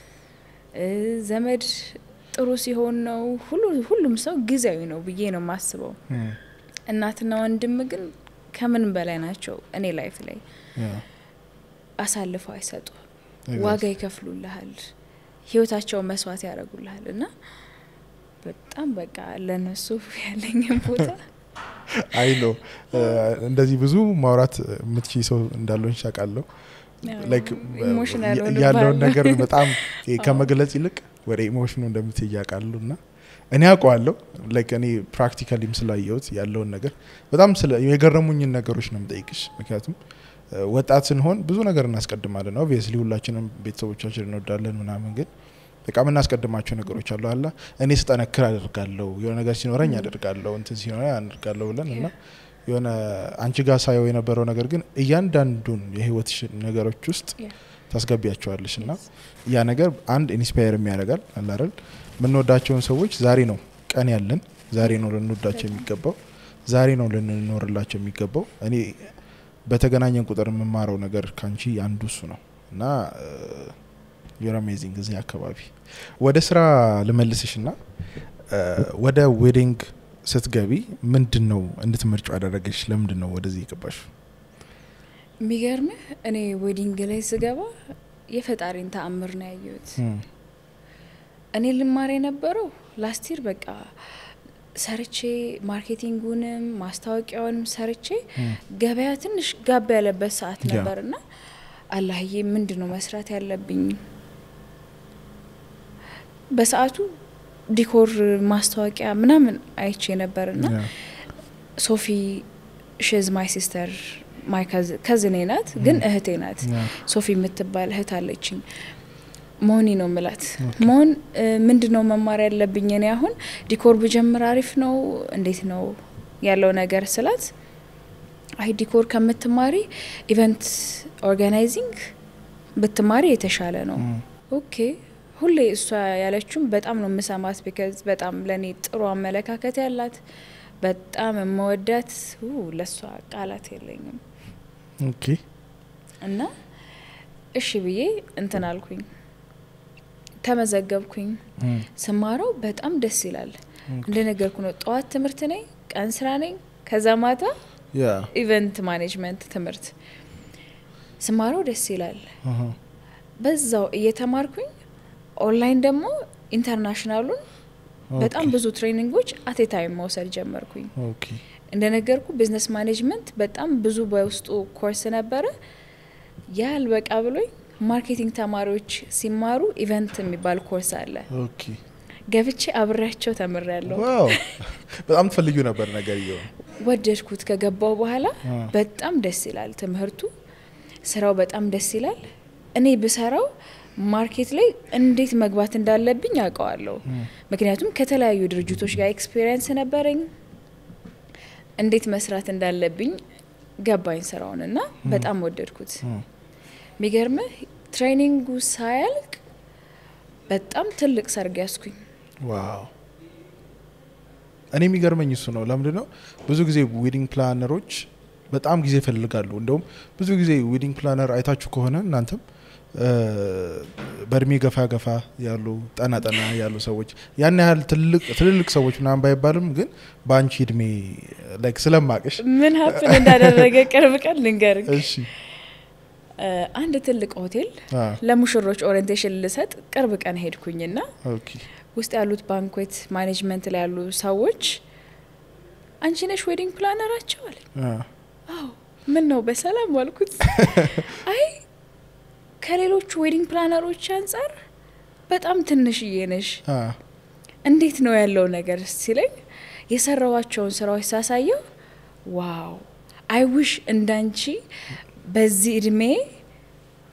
ዘመድ ጥሩ ሲሆን ነው ሁሉም ሰው ጊዜያዊ ነው ብዬ ነው ማስበው እናትና ወንድም ግን ከምን በላይ ናቸው እኔ ላይፍ ላይ አሳልፈው አይሰጡ ዋጋ ይከፍሉልሃል ህይወታቸው መስዋዕት ያደርጉልሃል እና በጣም በቃ ለነሱ ያለኝም ቦታ አይ ነው እንደዚህ ብዙ ማውራት ምትቺ ሰው እንዳለውን ሻቃለሁ ላይክ ኢሞሽናል ያለው ነገር በጣም ከመግለጽ ይልቅ ወደ ኢሞሽኑ እንደምትያቃሉና እኔ አውቀዋለሁ ላይክ እኔ ፕራክቲካሊም ስላየሁት ያለውን ነገር በጣም የገረሙኝ ነገሮች ነው የምጠይቅሽ ምክንያቱም ወጣት ስንሆን ብዙ ነገር እናስቀድማለን obviously ሁላችንም ቤተሰቦቻችንን እንወዳለን ምናምን ግን በቃ ምን እናስቀድማቸው ነገሮች አሉ አላ እኔ ስጠነክር አደርጋለሁ የሆነ ነገር ሲኖረኝ አደርጋለሁ እንትን ሲኖረኝ አደርጋለሁ ብለን እና የሆነ አንቺ ጋር ሳይው የነበረው ነገር ግን እያንዳንዱን የህይወትሽ ነገሮች ውስጥ ታስገቢያቸዋለሽ እና ያ ነገር አንድ ኢንስፓየር የሚያደርጋል አላረል ምንወዳቸውን ሰዎች ዛሬ ነው ቀን ያለን ዛሬ ነው ልንወዳቸው የሚገባው ዛሬ ነው ልንኖርላቸው የሚገባው እኔ በተገናኘን ቁጥር የምማረው ነገር ካንቺ አንዱ እሱ ነው እና you're amazing እዚህ አካባቢ ወደ ስራ ልመልስሽና ወደ ዌዲንግ ስትገቢ ምንድነው እንድትመርጪው አደረገሽ ለምንድነው ወደዚህ የገባሽ ሚገርምህ እኔ ዌዲንግ ላይ ስገባ የፈጣሪን ተአምር ነው ያየሁት እኔ ልማር የነበረው ላስት ይር በቃ ሰርቼ ማርኬቲንጉንም ማስታወቂያውንም ሰርቼ ገበያ ትንሽ ጋብ ያለበት ሰዓት ነበርና አላህዬ ምንድነው መስራት ያለብኝ በሰዓቱ ዲኮር ማስታወቂያ ምናምን አይቼ ነበርና ሶፊ she's my sister my cousin ናት ግን እህቴ ናት ሶፊ የምትባል እህት አለችኝ ሞኒ ነው ማለት ሞን ምንድነው መማር ያለብኝ እኔ አሁን ዲኮር በጀምር አሪፍ ነው እንዴት ነው ያለው ነገር ስላት አይ ዲኮር ከምትማሪ ኢቨንት ኦርጋናይዚንግ ብትማሪ የተሻለ ነው ኦኬ ሁሌ እሷ ያለችው በጣም ነው መሰማት because በጣም ለኔ ጥሩ አመለካከት ያላት በጣም መወዳት ለሷ ቃላት የለኝም ኦኬ እና እሺ ብዬ እንትን አልኩኝ ተመዘገብኩኝ ስማረው በጣም ደስ ይላል እንደነገርኩ ነው ጧት ትምርት ነኝ ቀን ስራ ነኝ ከዛ ማታ ኢቨንት ማኔጅመንት ትምርት ስማረው ደስ ይላል በዛው እየተማርኩኝ ኦንላይን ደግሞ ኢንተርናሽናሉን በጣም ብዙ ትሬኒንጎች አት ኤ ታይም መውሰድ ጀመርኩኝ ኦኬ እንደነገርኩ ቢዝነስ ማኔጅመንት በጣም ብዙ በውስጡ ኮርስ ነበረ ያል በቃ ብሎኝ ማርኬቲንግ ተማሪዎች ሲማሩ ኢቨንት የሚባል ኮርስ አለ ኦኬ ገብቼ አብራቸው ተምሬያለሁ ዋው በጣም ትፈልጊው ነበር ነገር ይው ወደድኩት ከገባው በኋላ በጣም ደስ ይላል ትምህርቱ ስራው በጣም ደስ ይላል እኔ በሰራው ማርኬት ላይ እንዴት መግባት እንዳለብኝ አውቀዋለሁ ምክንያቱም ከተለያዩ ድርጅቶች ጋር ኤክስፒሪየንስ ነበረኝ እንዴት መስራት እንዳለብኝ ገባኝ ስራውንና በጣም ወደድኩት ሚገርምህ ትሬኒንጉ ሳያልቅ በጣም ትልቅ ሰርግ ያስኩኝ ዋው እኔ ሚገርመኝ እሱ ነው ለምንድነው ብዙ ጊዜ ዌዲንግ ፕላነሮች በጣም ጊዜ ፈልጋሉ እንደውም ብዙ ጊዜ ዌዲንግ ፕላነር አይታችሁ ከሆነ እናንተም በርሚ ገፋ ያሉ ጠና ያሉ ሰዎች ያን ያህል ትልልቅ ሰዎች ምናምን ባይባልም ግን ባንቺ እድሜ ላይክ ስለማቀሽ ምን ሀፕን እንዳደረገ ቅርብ ቀን ልንገርክ እሺ አንድ ትልቅ ሆቴል ለሙሽሮች ኦሪንቴሽን ልሰጥ ቅርብ ቀን ሄድኩኝና ኦኬ ውስጥ ያሉት ባንኩዌት ማኔጅመንት ላይ ያሉ ሰዎች አንቺ ነሽ ዌዲንግ ፕላነራቸው አለ አዎ ምን ነው በሰላም ዋልኩት አይ ከሌሎች ዌዲንግ ፕላነሮች አንፃር በጣም ትንሽዬ ነሽ እንዴት ነው ያለው ነገር ሲለኝ የሰራዋቸውን ስራዎች ሳሳየው ዋው አይ ዊሽ እንዳንቺ በዚህ እድሜ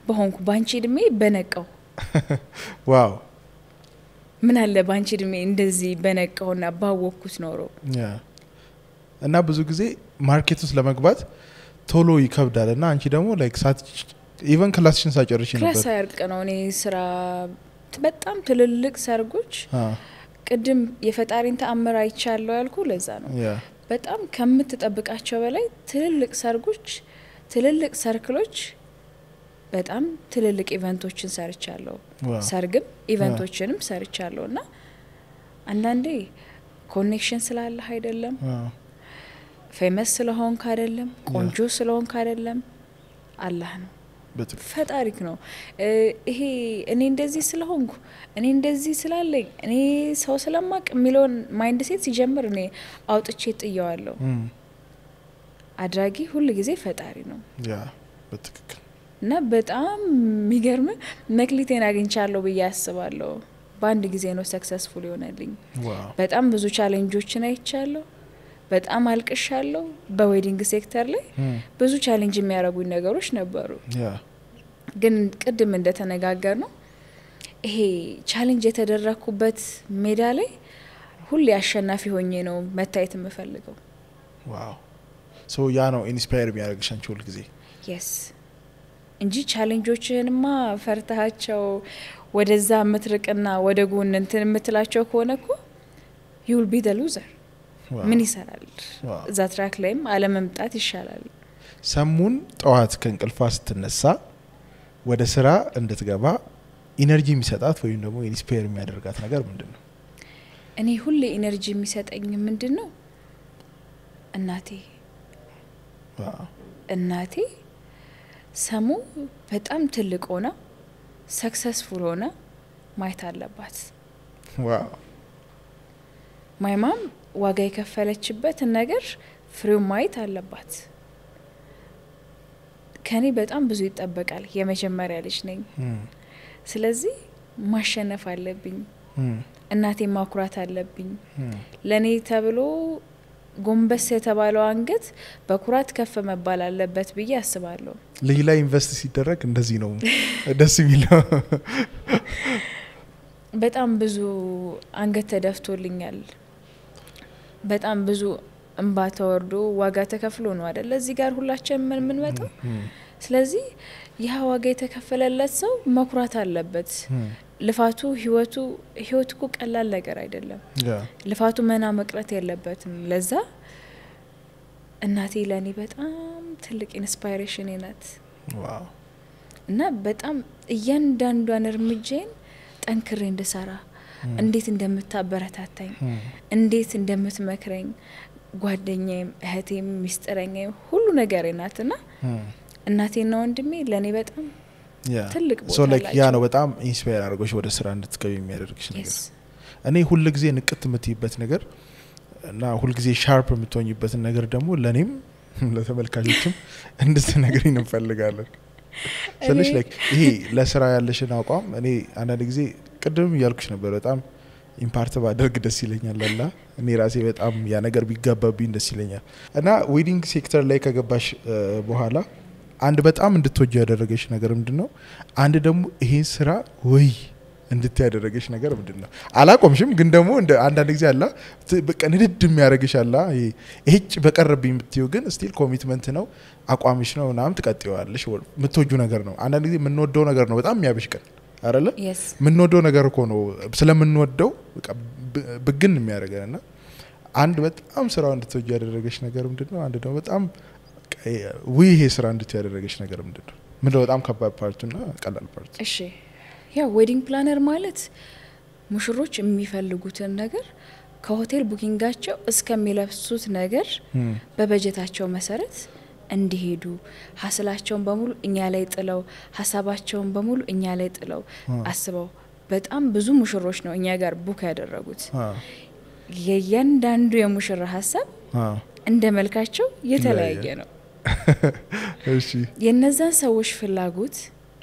በሆንኩ ባንቺ እድሜ በነቀው ዋው ምን አለ ባንቺ እድሜ እንደዚህ በነቀውና ባወኩት ኖሮ ያ እና ብዙ ጊዜ ማርኬት ውስጥ ለመግባት ቶሎ ይከብዳልና አንቺ ደግሞ ላይክ ሳት ኢቨን ክላስሽን ሳጨርሽ ነበር ክላስ ያርቅ ነው እኔ ስራ በጣም ትልልቅ ሰርጎች ቅድም የፈጣሪን ተአምር አይቻለሁ ያልኩ ለዛ ነው በጣም ከምትጠብቃቸው በላይ ትልልቅ ሰርጎች ትልልቅ ሰርክሎች በጣም ትልልቅ ኢቨንቶችን ሰርቻለሁ ሰርግም ኢቨንቶችንም ሰርቻለሁና አንዳንዴ ኮኔክሽን ስላለ አይደለም ፌመስ ስለሆንክ አይደለም ቆንጆ ስለሆንክ አይደለም አላህ ነው ፈጣሪክ ነው ይሄ እኔ እንደዚህ ስለሆንኩ እኔ እንደዚህ ስላለኝ እኔ ሰው ስለማቅ ሚሊዮን ማይንድ ሴት ሲጀምር እኔ አውጥቼ ጥየዋለሁ አድራጊ ሁሉ ጊዜ ፈጣሪ ነው ያ በትክክል እና በጣም የሚገርም መክሊቴን አግኝቻለሁ ብዬ አስባለሁ በአንድ ጊዜ ነው ሰክሰስፉል ሆነልኝ በጣም ብዙ ቻሌንጆችን አይቻለሁ በጣም አልቅሻለሁ በዌዲንግ ሴክተር ላይ ብዙ ቻሌንጅ የሚያረጉኝ ነገሮች ነበሩ ግን ቅድም እንደተነጋገር ነው ይሄ ቻሌንጅ የተደረኩበት ሜዳ ላይ ሁሉ አሸናፊ ሆኜ ነው መታየት የምፈልገው ዋው ሶ ያ ነው ኢንስፓየር የሚያደርግሽ አንቺ ሁሉ ጊዜ yes እንጂ ቻሌንጆችንማ ፈርታቸው ወደዛ ምትርቅና ወደ ጎን እንትን ምትላቸው ከሆነኮ you will be the loser ምን ይሰራል እዛ ትራክ ላይም አለመምጣት ይሻላል ሰሙን ጠዋት ከእንቅልፏ ስትነሳ ወደ ስራ እንድትገባ ኢነርጂ የሚሰጣት ወይም ደግሞ ኢንስፓየር የሚያደርጋት ነገር ምንድነው እኔ ሁሌ ኢነርጂ የሚሰጠኝ ምንድነው እናቴ ሰሙ በጣም ትልቅ ሆና ሰክሰስፉል ሆና ማየት አለባት ዋው my mom ዋጋ የከፈለችበት ነገር ፍሬው ማየት አለባት ከኔ በጣም ብዙ ይጠበቃል የመጀመሪያ ልጅ ነኝ ስለዚህ ማሸነፍ አለብኝ እናቴ ማኩራት አለብኝ ለኔ ተብሎ ጎንበስ የተባለው አንገት በኩራት ከፍ መባል አለበት ብዬ አስባለሁ ልጅ ላይ ኢንቨስት ሲደረግ እንደዚህ ነው ደስ የሚለው በጣም ብዙ አንገት ተደፍቶልኛል በጣም ብዙ እንባ ተወርዶ ዋጋ ተከፍሎ ነው አይደል እዚህ ጋር ሁላችን ምን መጣው ስለዚህ ያ ዋጋ የተከፈለለት ሰው መኩራት አለበት ልፋቱ ህይወቱ ቀላል ነገር አይደለም ልፋቱ መና መቅረት የለበትም ለዛ እናቴ ለኔ በጣም ትልቅ ኢንስፓይሬሽን ናት ዋው እና በጣም እያንዳንዷን እርምጃን ጠንክሬ እንድሰራ እንዴት እንደምታበረታታኝ እንዴት እንደምትመክረኝ ጓደኛዬም እህቴም ሚስጥረኛዬም ሁሉ ነገር ናትና እናቴና ወንድሜ ለኔ በጣም ትልቅ ቦታ ሶ ላይክ ያ ነው በጣም ኢንስፓየር አድርጎሽ ወደ ስራ እንድትገቢ የሚያደርግሽ ነገር እኔ ሁሉ ጊዜ ንቅት የምትይበት ነገር እና ሁሉ ጊዜ ሻርፕ የምትሆኝበት ነገር ደግሞ ለኔም ለተመልካቾችም እንድትነግሪኝ እንፈልጋለን ስለሽ ላይክ ይሄ ለስራ ያለሽን አቋም እኔ አንዳንድ ጊዜ ቅድም ያልኩሽ ነበር በጣም ኢምፓርት ባደርግ ደስ ይለኛል አላ እኔ ራሴ በጣም ያ ነገር ቢጋባብኝ ደስ ይለኛል እና ዌዲንግ ሴክተር ላይ ከገባሽ በኋላ አንድ በጣም እንድትወጂ ያደረገሽ ነገር ምንድነው አንድ ደግሞ ይሄ ስራ ወይ እንድትያደረገሽ ነገር ምንድነው አላቆምሽም ግን ደግሞ እንደ አንዳንድ ጊዜ አላ በቃ ንድድ የሚያረግሽ አላ ይሄጭ በቀረብኝ ምትዩ ግን ስቲል ኮሚትመንት ነው አቋምሽ ነው ናም ትቀጥይዋለሽ ምትወጁ ነገር ነው አንዳንድ ጊዜ ምንወደው ነገር ነው በጣም የሚያብሽቀን አይደለ ምንወደው ነገር እኮ ነው ስለምንወደው በቃ ብግን የሚያረጋና አንድ በጣም ስራው እንድትወጂ ያደረገሽ ነገር ምንድነው አንድ ደግሞ በጣም ይሄ ስራ እንድትያደረገሽ ነገር ምንድነው በጣም ከባድ ፓርቱና ቀላል ፓርቱ እሺ ያ ዌዲንግ ፕላነር ማለት ሙሽሮች የሚፈልጉትን ነገር ከሆቴል ቡኪንጋቸው እስከሚለብሱት ነገር በበጀታቸው መሰረት እንዲሄዱ ሐስላቸውን በሙሉ እኛ ላይ ጥለው ሐሳባቸውን በሙሉ እኛ ላይ ጥለው አስበው በጣም ብዙ ሙሽሮች ነው እኛ ጋር ቡክ ያደረጉት የያንዳንዱ የሙሽራ ሐሳብ እንደ መልካቸው የተለያየ ነው እሺ የነዛን ሰዎች ፍላጎት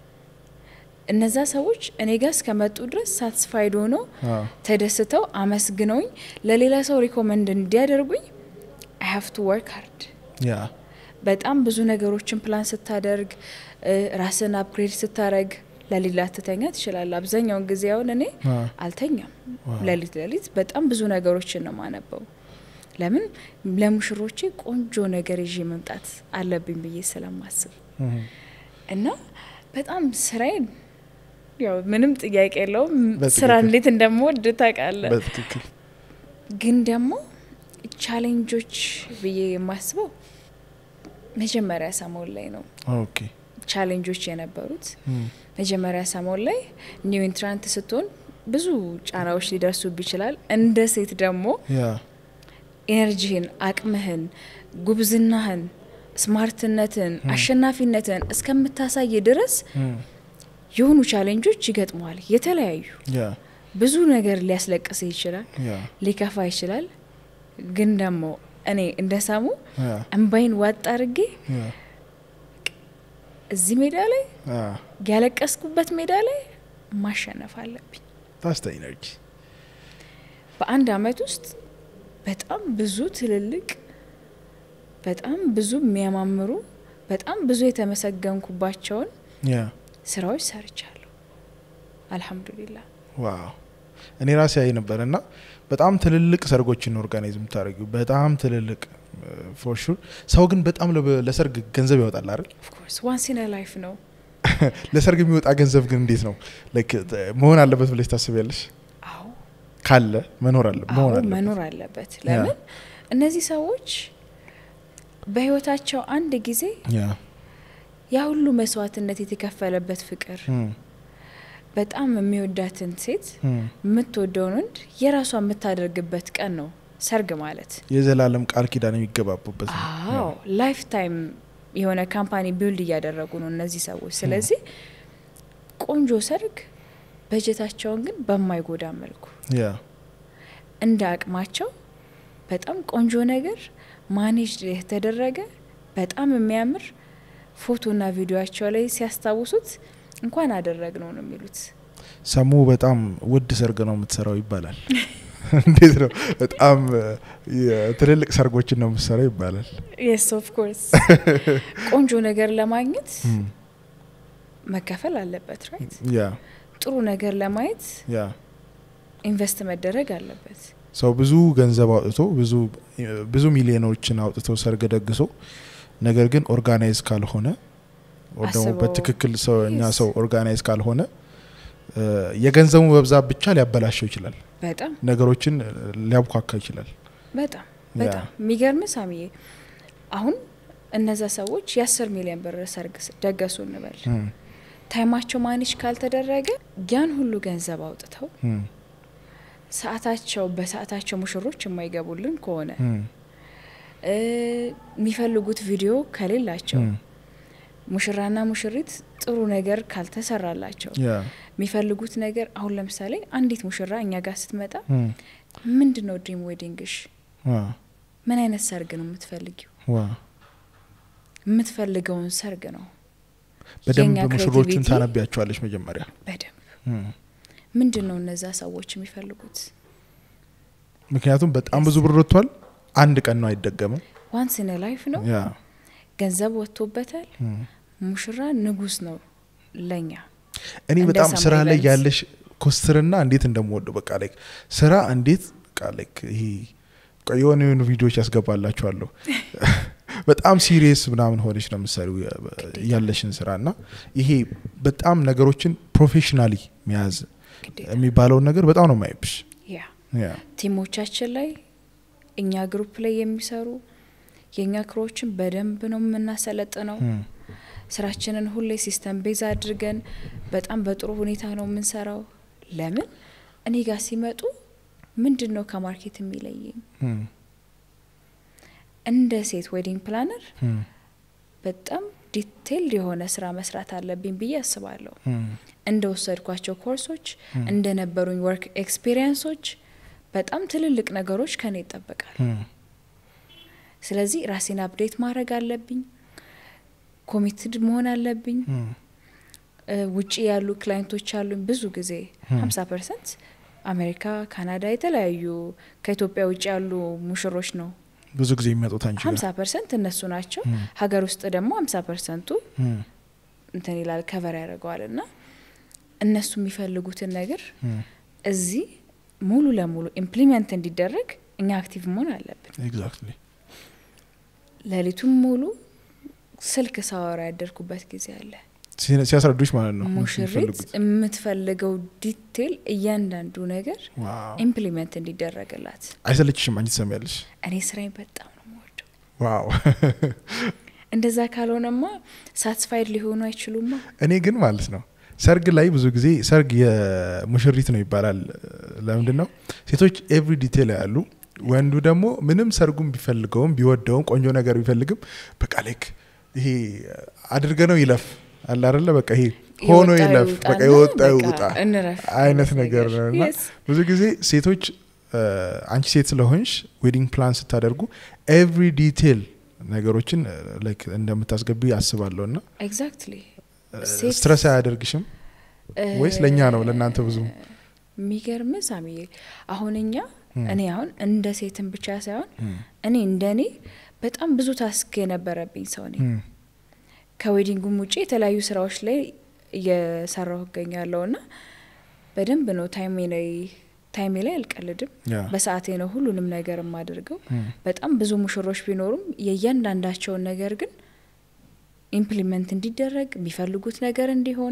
እነዛ ሰዎች እኔ ጋር እስከመጡ ድረስ ሳቲስፋይድ ሆነው ተደስተው አመስግነውኝ ለሌላ ሰው ሪኮመንድ እንዲያደርጉኝ I have to work hard በጣም ብዙ ነገሮችን ፕላን ስታደርግ ራስን አፕግሬድ ስታረግ ለሊላ ተተኛ ትችላል አብዛኛው ጊዜ አሁን እኔ አልተኛም ለሊት በጣም ብዙ ነገሮችን ነው ማነበው ለምን ለሙሽሮቼ ቆንጆ ነገር ይዤ መምጣት አለብኝ ብዬ ስለማስብ እና በጣም ስራዬን ያው ምንም ጥያቄ የለውም ስራ እንዴት እንደምወድ ታውቃለህ በትክክል ግን ደግሞ ቻሌንጆች ብዬ የማስበው መጀመሪያ ሰሞን ላይ ነው ኦኬ ቻሌንጆች የነበሩት መጀመሪያ ሰሞን ላይ ኒው ኢንትራንት ስትሆን ብዙ ጫናዎች ሊደርሱብ ይችላል እንደ ሴት ደግሞ ኤነርጂን አቅምህን ጉብዝናህን ስማርትነትን አሸናፊነትን እስከምታሳይ ድረስ የሆኑ ቻሌንጆች ይገጥማል የተለያዩ ብዙ ነገር ሊያስለቅስ ይችላል ሊከፋ ይችላል ግን ደግሞ እኔ እንደሳሙ እንባይን ዋጥ አድርጌ እዚህ ሜዳ ላይ ያለቀስኩበት ሜዳ ላይ ማሸነፍ አለብኝ ታስታ ኢነርጂ በአንድ አመት ውስጥ በጣም ብዙ ትልልቅ በጣም ብዙ የሚያማምሩ በጣም ብዙ የተመሰገንኩባቸው ስራዎች ሰርቻለሁ አልহামዱሊላህ ዋው እኔ ራሴ አይ ነበርና በጣም ትልልቅ ሰርጎችን ኦርጋናይዝ ምታረጉ በጣም ትልልቅ for sure ሰው ግን በጣም ለሰርግ ገንዘብ ያወጣል አይደል of course once in a life ነው ለሰርግ የሚወጣ ገንዘብ ግን እንዴት ነው like መሆን አለበት ብለሽ ታስቢያለሽ አዎ ካለ መኖር አለበት ለምን እነዚህ ሰዎች በህይወታቸው አንድ ጊዜ ያ ሁሉ መስዋዕትነት የተከፈለበት ፍቅር በጣም የሚወዳትን ሴት የምትወደውን ወንድ የራሷ የምታደርግበት ቀን ነው ሰርግ ማለት የዘላለም ቃል ኪዳን የሚገባቡበት አዎ ላይፍ ታይም የሆነ ካምፓኒ ቢልድ ያደረጉ ነው እነዚህ ሰዎች ስለዚህ ቆንጆ ሰርግ በጀታቸውን ግን በማይጎዳ መልኩ እንደ አቅማቸው በጣም ቆንጆ ነገር ማኔጅ የተደረገ በጣም የሚያምር ፎቶና ቪዲዮአቸው ላይ ሲያስታውሱት እንኳን አደረግነው ነው የሚሉት ሰሙ በጣም ውድ ሰርግ ነው የምትሰራው ይባላል እንዴት ነው በጣም ትልልቅ ሰርጎችን ነው የምትሰራው ይባላል yes of course ቆንጆ ነገር ለማግኘት መከፈል አለበት right ጥሩ ነገር ለማየት ኢንቨስት መደረግ አለበት ሰው ብዙ ገንዘብ አውጥቶ ብዙ ሚሊዮኖችን አውጥቶ ሰርግ ደግሶ ነገር ግን ኦርጋናይዝ ካልሆነ ወደው በትክክል ሰውኛ ሰው ኦርጋናይዝ ካልሆነ የገንዘቡ በብዛት ብቻ ሊያበላሽው ይችላል በጣም ነገሮችን ሊያብኳካ ይችላል በጣም የሚገርም ሳሚዬ አሁን እነዛ ሰዎች የ10 ሚሊዮን ብር ሰርግ ደገሱ እንበል ታይማቸው ማኔጅ ካልተደረገ ያን ሁሉ ገንዘብ አውጥተው ሰዓታቸው በሰዓታቸው ሙሽሮች የማይገቡልን ከሆነ የሚፈልጉት ቪዲዮ ከሌላቸው ሙሽራና ሙሽሪት ጥሩ ነገር ካልተሰራላቸው የሚፈልጉት ነገር አሁን ለምሳሌ አንዲት ሙሽራ እኛ ጋር ስትመጣ ምንድነው ድሪም ዌዲንግሽ ምን አይነት ሰርግ ነው የምትፈልጊው የምትፈልገውን ሰርግ ነው በደንብ ሙሽሮችን ታነቢያቸዋለሽ መጀመሪያ በደንብ ምንድነው እነዛ ሰዎች የሚፈልጉት ምክንያቱም በጣም ብዙ ብር ወጥቷል አንድ ቀን ነው አይደገመም once in a life ነው ገንዘብ ወጥቶበታል ሙሽራ ንጉስ ነው ለኛ እኔ በጣም ስራ ላይ ያለሽ ኮስትርና እንዴት እንደምወደው በቃ ላይክ ስራ እንዴት በቃ ላይክ ይሄ የሆነ ቪዲዮዎች ያስገባላችኋለሁ በጣም ሲሪየስ ምናምን ሆነሽ ነው የምትሰሪው ያለሽን ስራና ይሄ በጣም ነገሮችን ፕሮፌሽናሊ መያዝ የሚባለው ነገር በጣም ነው ማይብሽ ያ ቲሞቻችን ላይ እኛ ግሩፕ ላይ የሚሰሩ የኛ ክሮችን በደንብ ነው የምናሰለጥነው ስራችንን ሁሌ ሲስተም ቤዝ አድርገን በጣም በጥሩ ሁኔታ ነው የምንሰራው ለምን እኔ ጋር ሲመጡ ምንድነው ከማርኬት የሚለየኝ እንደ ሴት ዌዲንግ ፕላነር በጣም ዲቴል የሆነ ስራ መስራት አለብኝ ብዬ አስባለሁ እንደወሰድኳቸው ኮርሶች እንደነበሩኝ ወርክ ኤክስፒሪየንሶች በጣም ትልልቅ ነገሮች ከኔ ይጠበቃል ስለዚህ ራሴን አፕዴት ማድረግ አለብኝ ኮሚትድ መሆን አለብኝ ውጪ ያሉ ክላይንቶች አሉ ብዙ ጊዜ 50% አሜሪካ ካናዳ የተለያዩ ከኢትዮጵያ ውጪ ያሉ ሙሽሮች ነው ብዙ ጊዜ የሚመጡት አንቺ 50% እነሱ ናቸው ሀገር ውስጥ ደግሞ 50%ቱ እንትን ይላል ከቨር ያደርጋልና እነሱ የሚፈልጉትን ነገር እዚህ ሙሉ ለሙሉ ኢምፕሊመንት እንዲደረግ እኛ አክቲቭ መሆን አለብን ኤግዛክትሊ ለሊቱም ሙሉ ስልክ ሳወራ ያደርኩበት ጊዜ አለ ሲያስረዱሽ ማለት ነው ሙሽሪት የምትፈልገው ዲቴል እያንዳንዱ ነገር ኢምፕሊመንት እንዲደረግላት አይሰለችሽም አንቺ ትሰሚያለሽ እኔ ስራዬን በጣም ነው የምወደው ዋው እንደዛ ካልሆነማ ሳቲስፋይድ ሊሆኑ አይችሉማ እኔ ግን ማለት ነው ሰርግ ላይ ብዙ ጊዜ ሰርግ የሙሽሪት ነው ይባላል ለምንድነው ሴቶች ኤቭሪ ዲቴል ያሉ ወንዱ ደግሞ ምንም ሰርጉም ቢፈልገውም ቢወደውም ቆንጆ ነገር ቢፈልግም በቃ ላይክ ይሄ አድርገነው ይለፍ አለ አይደለ በቃ ይሄ ሆኖ ይለፍ በቃ ይወጣ አይነት ነገር ነውና ብዙ ጊዜ ሴቶች አንቺ ሴት ስለሆንሽ ዌዲንግ ፕላን ስታደርጉ ኤቭሪ ዲቴል ነገሮችን ላይክ እንደምታስገቢ አስባለሁና ኤግዛክትሊ ስትረስ አያደርግሽም ወይስ ለኛ ነው ለናንተ ብዙ ሚገርም ሳሚዬ አሁንኛ እኔ አሁን እንደ ሴትም ብቻ ሳይሆን እኔ እንደኔ በጣም ብዙ ታስክ የነበረብኝ ሰው ነኝ ከዌዲንጉም ውጪ የተለያዩ ስራዎች ላይ እየሰራሁ እገኛለሁና በደንብ ነው ታይሜ ላይ አልቀልድም በሰዓቴ ነው ሁሉንም ነገር ማድርገው በጣም ብዙ ሙሽሮች ቢኖሩም የያንዳንዳቸውን ነገር ግን ኢምፕሊመንት እንዲደረግ ቢፈልጉት ነገር እንዲሆን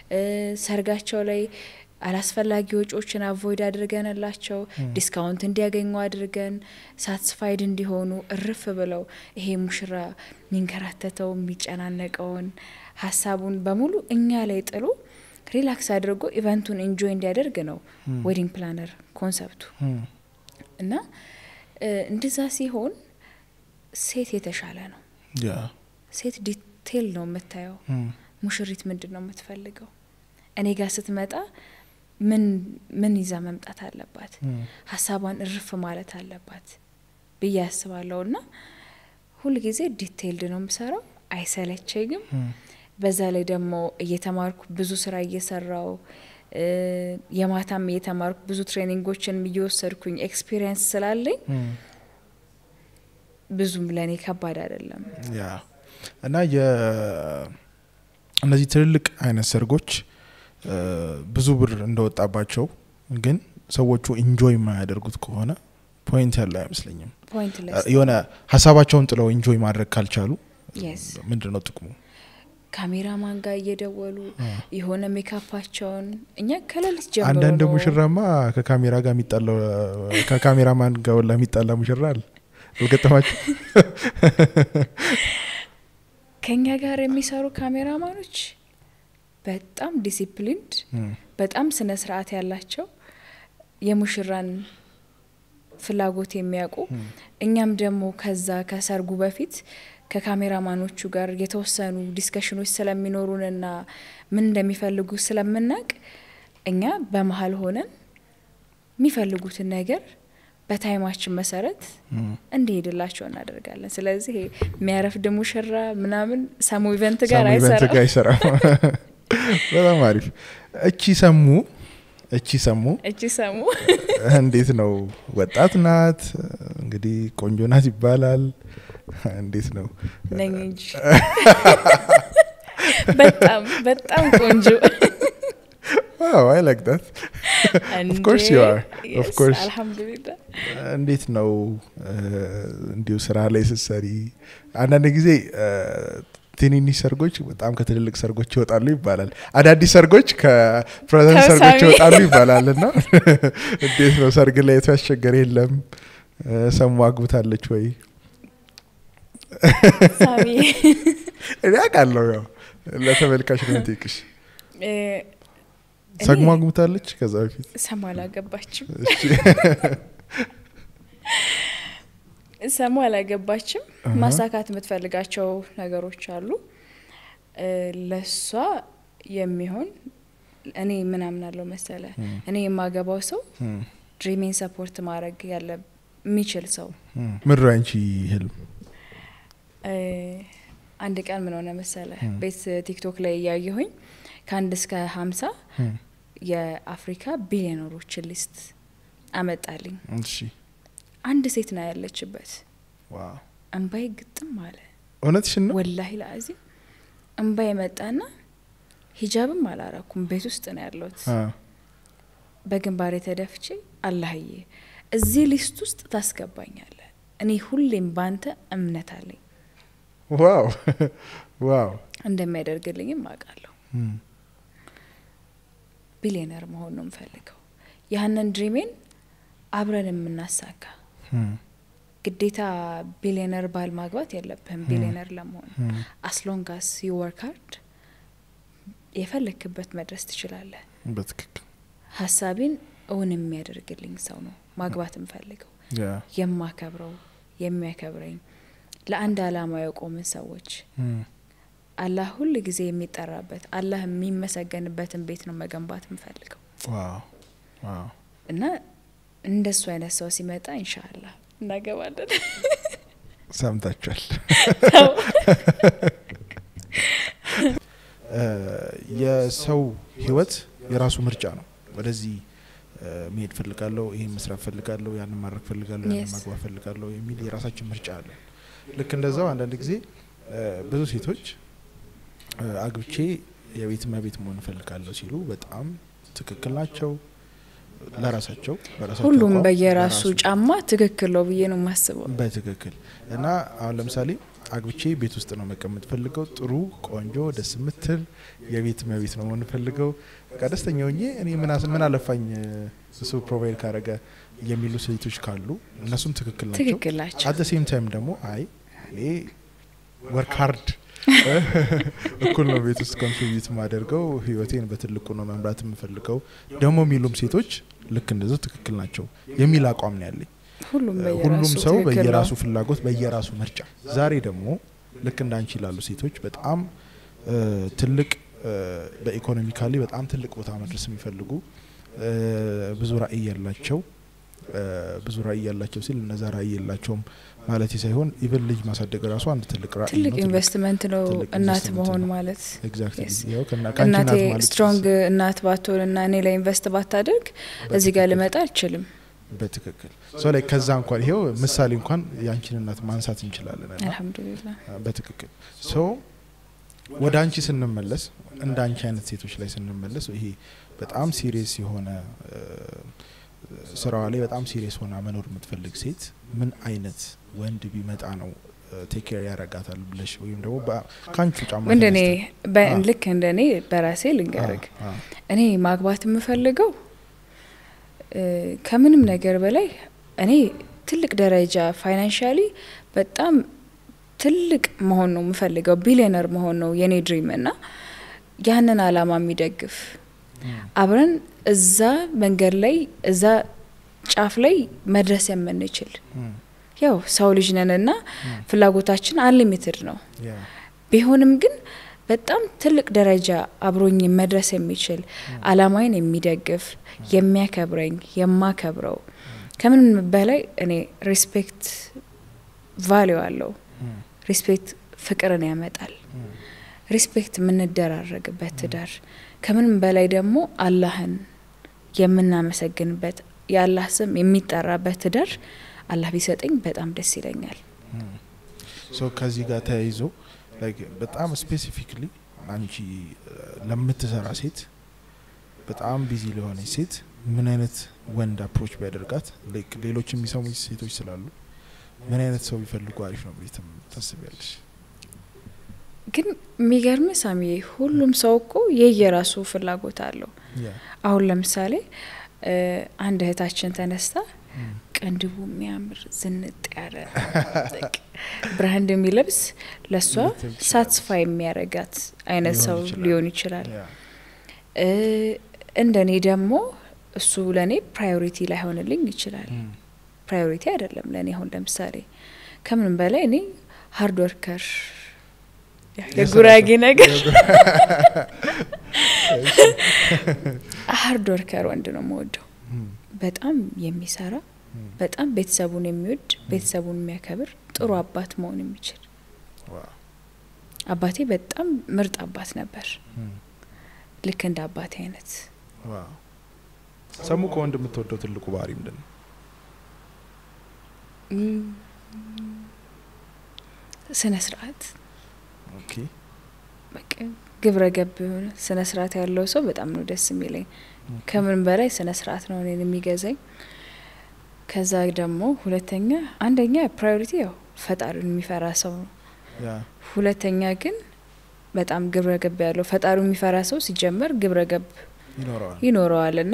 ሰርጋቸው ላይ አላስፈላጊ ወጪዎችን አቮይድ አድርገንላቸው ዲስካውንት እንዲያገኙ አድርገን ሳቲስፋይድ እንዲሆኑ እርፍ ብለው ይሄ ሙሽራ ሚንከራተተው የሚጨናነቀውን ሐሳቡን በሙሉ እኛ ላይ ጥሎ ሪላክስ አድርጎ ኢቨንቱን ኢንጆይ እንዲያደርግ ነው ዌዲንግ ፕላነር ኮንሰፕቱ እና እንደዛ ሲሆን ሴት የተሻለ ነው ሴት ዲቴል ነው የምታየው ሙሽሪት ምንድነው የምትፈልገው እኔ ጋር ስትመጣ ምን ይዛ መምጣት አለባት ሐሳቧን እርፍ ማለት አለባት በያስባለውና ሁሉ ጊዜ ዲቴይልድ ነው የምሰራው አይሰለቸኝም በዛ ላይ ደግሞ እየተማርኩ ብዙ ስራ እየሰራው የማታም እየተማርኩ ብዙ ትሬኒንጎችን እየወሰድኩኝ ኤክስፒሪየንስ ስላለኝ ብዙም ለኔ ከባድ አይደለም ያ እና እነዚህ ትልልቅ አይነት ሰርጎች ብዙ ብር እንደወጣባቸው ግን ሰዎቹ ኢንጆይ ማያደርጉት ከሆነ ፖይንት ያለው አይመስለኝም ፖይንትለስ የሆነ ሐሳባቸውን ጥለው ኢንጆይ ማድረግ ካልቻሉ ምንድነው ጥቅሙ ካሜራማን ጋር እየደወሉ የሆነ ሜካፓቸውን እኛ ከለልስ ጀምሮ አንዳንድ ሙሽራማ ከካሜራ ጋር የሚጣለው ከካሜራማን ጋር ወላ የሚጣላ ሙሽራ አለ ልገጠማችሁ ከኛ ጋር የሚሰሩ ካሜራማኖች በጣም ዲሲፕሊንድ በጣም ስነ ስርዓት ያላቸው የሙሽራን ፍላጎት የሚያውቁ እኛም ደግሞ ከዛ ከሰርጉ በፊት ከካሜራማኖቹ ጋር የተወሰኑ ዲስከሽኖች ስለሚኖሩንና ምን እንደሚፈልጉ ስለምናቅ እኛ በመሃል ሆነን የሚፈልጉት ነገር በታይማችን መሰረት እንዲሄድላቸው እናደርጋለን ስለዚህ የሚያረፍድ ሙሽራ ምናምን ሰሙ ኢቨንት ጋር አይሰራም በጣም አሪፍ እቺ ሰሙ እንዴት ነው ወጣት ናት እንግዲህ ቆንጆ ናት ይባላል እንዴት ነው ነኝ እንጂ በጣም ቆንጆ Oh, I like that. Of course you are. Yes, of course. Alhamdulillah. እንዴት ነው እንዲው ስራ ላይ ስትሰሪ አንዳንድ ጊዜ ትንንሽ ሰርጎች በጣም ከትልልቅ ሰርጎች ይወጣሉ ይባላል አዳዲስ ሰርጎች ከፕሬዘንት ሰርጎች ይወጣሉ ይባላልና እንዴት ነው ሰርግ ላይ የተያስቸገረ የለም ሰሙ አግብታለች ወይ ሳሚ እኔ አውቃለሁ ያው ለተመልካች ነው ትይቅሽ ሰግማ አግብታለች ከዛ በፊት ሰማላ ገባችም ሰማላ ገባችም ማሳካት የምትፈልጋቸው ነገሮች አሉ ለሷ የሚሆን እኔ ምን አምናለሁ መሰለ እኔ የማገባው ሰው ድሪሚንግ ሰፖርት ማድረግ ያለ የሚችል ሰው ምድራንቺ ህልም አንድ ቀን ምን ሆነ መሰለ ቤት ቲክቶክ ላይ ያየሁኝ ከአንድ እስከ 50 የአፍሪካ ቢሊዮነሮች ሊስት አመጣልኝ እሺ አንድ ሴት ነው ያለችበት ዋው እንባይ ግጥም አለ እውነትሽን ነው ወላሂ ለአዚም እንባይ መጣና ሂጃብም አላራኩም ቤት ውስጥ ነው ያለሁት በግንባሬ ተደፍቼ አላህዬ እዚህ ሊስት ውስጥ ታስገባኛለህ እኔ ሁሌም ባንተ እምነት አለኝ ዋው ዋው እንደሚያደርግልኝም አውቃለሁ ቢሊየነር መሆን ነው የምፈልገው ያንን ድሪሜን አብረን የምናሳካ ግዴታ ቢሊየነር ባል ማግባት የለብህም ቢሊየነር ለመሆን as long as you work hard የፈለክበት መድረስ ትችላለህ በትክክል ሐሳቤን እውን የሚያደርግልኝ ሰው ነው ማግባት የምፈልገው የማከብረው የሚያከብረኝ ለአንድ አላማ የቆመን ሰዎች አላህ ሁሉ ጊዜ የሚጠራበት አላህ የሚመሰገንበትን ቤት ነው መገንባት የምፈልገው ዋው ዋው እና እንደሱ አይነት ሰው ሲመጣ ኢንሻአላህ እናገባለን ሰምታችኋል የሰው ህይወት የራሱ ምርጫ ነው ወደዚህ መሄድ ፈልጋለሁ ይሄን መስራት ፈልጋለሁ ያን ማድረግ ፈልጋለሁ ያን ማግባት ፈልጋለሁ የሚል የራሳችን ምርጫ አለ ልክ እንደዛው አንዳንድ ጊዜ ብዙ ሴቶች አግብቼ የቤት መቤት መሆን ፈልጋለሁ ሲሉ በጣም ትክክል ናቸው ለራሳቸው ሁሉም በየራሱ ጫማ ትክክል ነው ብዬ ነው ማስበው በትክክል እና አሁን ለምሳሌ አግብቼ ቤት ውስጥ ነው መቀመጥ ፈልገው ጥሩ ቆንጆ ደስ ምትል የቤት መቤት ነው መሆን ፈልገው ቀደስተኛው እኔ ምን አለፋኝ እሱ ፕሮቫይድ ካረገ የሚሉ ሴቶች ካሉ እነሱም ትክክል ናቸው at the same time ደግሞ አይ እኔ work hard እኩል ነው ቤት ውስጥ ኮንትሪቢዩት ማደርገው ህይወቴን በትልቁ ነው መምራት የምፈልገው ደግሞ የሚሉም ሴቶች ልክ እንደዚህ ትክክል ናቸው የሚል አቋም ነው ያለኝ ሁሉም ሰው በየራሱ ፍላጎት በየራሱ ምርጫ ዛሬ ደግሞ ልክ እንዳንቺ ይላሉ ሴቶች በጣም ትልቅ በኢኮኖሚካሊ በጣም ትልቅ ቦታ መድረስ የሚፈልጉ ብዙ ራዕይ ያላቸው ሲል እነዛ ራዕይ ያላቸውም ማለት ሳይሆን ኢቭን ልጅ ማሳደግ ራሱ አንድ ትልቅ ራዕይ ነው ትልቅ ኢንቨስትመንት ነው እናት መሆን ማለት ኤግዛክትሊ ያው እናቴ ስትሮንግ እናት ባትሆንና እኔ ላይ ኢንቨስት ባታደርግ እዚህ ጋር ልመጣ አልችልም በትክክል ሶ ላይ ከዛ እንኳን ይሄው ምሳሌ እንኳን ያንቺን እናት ማንሳት እንችላለን አልহামዱሊላህ በትክክል ሶ ወደ አንቺ ስንመለስ እንዳንቺ አይነት ሴቶች ላይ ስንመለስ ይሄ በጣም ሲሪየስ የሆነ ስራዋ ላይ በጣም ሲሪየስ ሆና መኖር የምትፈልግ ሴት ምን አይነት ወንድ ቢመጣ ነው ቴክ ኬር ያረጋታል ብለሽ ወይም ደግሞ ካንቹ ጫማ እንደኔ ልክ እንደኔ በራሴ ልንገርክ እኔ ማግባት የምፈልገው ከምንም ነገር በላይ እኔ ትልቅ ደረጃ ፋይናንሻሊ በጣም ትልቅ መሆን ነው የምፈልገው ቢሊየነር መሆን ነው የኔ ድሪም እና ያንን አላማ የሚደግፍ አብረን እዛ መንገድ ላይ እዛ ጫፍ ላይ መድረስ የምንችል ያው ሰው ልጅ ነንና ፍላጎታችን አንሊሚትድ ነው ቢሆንም ግን በጣም ትልቅ ደረጃ አብሮኝ መድረስ የሚችል አላማዬን የሚደግፍ የሚያከብረኝ የማከብረው ከምን በላይ እኔ ሪስፔክት ቫልዩ አለው ሪስፔክት ፍቅርን ያመጣል ሪስፔክት ምንደራረግበት ትዳር ከምን በላይ ደግሞ አላህን የምናመሰግንበት የአላህ ስም የሚጠራበት ትዳር አላህ ቢሰጠኝ በጣም ደስ ይለኛል ሶ ከዚህ ጋር ተያይዞ like በጣም ስፔሲፊክሊ አንቺ ለምትሰራ ሴት በጣም ቢዚ ለሆነ ሴት ምን አይነት ወንድ አፕሮች ቢያደርጋት like ሌሎች የሚሰሙ ሴቶች ስላሉ ምን አይነት ሰው ቢፈልጉ አሪፍ ነው ብለሽ ታስቢያለሽ ግን የሚገርም ሳሚ ሁሉም ሰው እኮ የየራሱ ፍላጎት አለው አሁን ለምሳሌ አንድ እህታችን ተነስታ ቀንድቡ የሚያምር ዝንጥ ያለ ብራንድ የሚለብስ ለሷ ሳትስፋይ የሚያረጋት አይነት ሰው ሊሆን ይችላል እንደኔ ደግሞ እሱ ለኔ ፕራዮሪቲ ላይሆንልኝ ይችላል ፕራዮሪቲ አይደለም ለኔ አሁን ለምሳሌ ከምን በላይ እኔ ሃርድ ወርከር የጉራጌ ነገር ሃርድ ወርከር ወንድ ነው የምወደው በጣም የሚሰራ በጣም ቤተሰቡን የሚወድ ቤተሰቡን የሚያከብር ጥሩ አባት መሆን የሚችል አባቴ በጣም ምርጥ አባት ነበር ልክ እንደ አባቴ አይነት ሰሙ ከወንድ የምትወደው ትልቁ ባህሪ ምንድነው ስነ ስርዓት ኦኬ በቃ ግብረ ገብ የሆነ ስነ ስርዓት ያለው ሰው በጣም ነው ደስ የሚለኝ ከምን በላይ ስነ ስርዓት ነው እኔን የሚገዛኝ ከዛ ደግሞ ሁለተኛ አንደኛ ፕራዮሪቲ ያው ፈጣሪውን የሚፈራ ሰው ነው ሁለተኛ ግን በጣም ግብረ ገብ ያለው ፈጣሪውን የሚፈራ ሰው ሲጀመር ግብረ ገብ ይኖረዋልና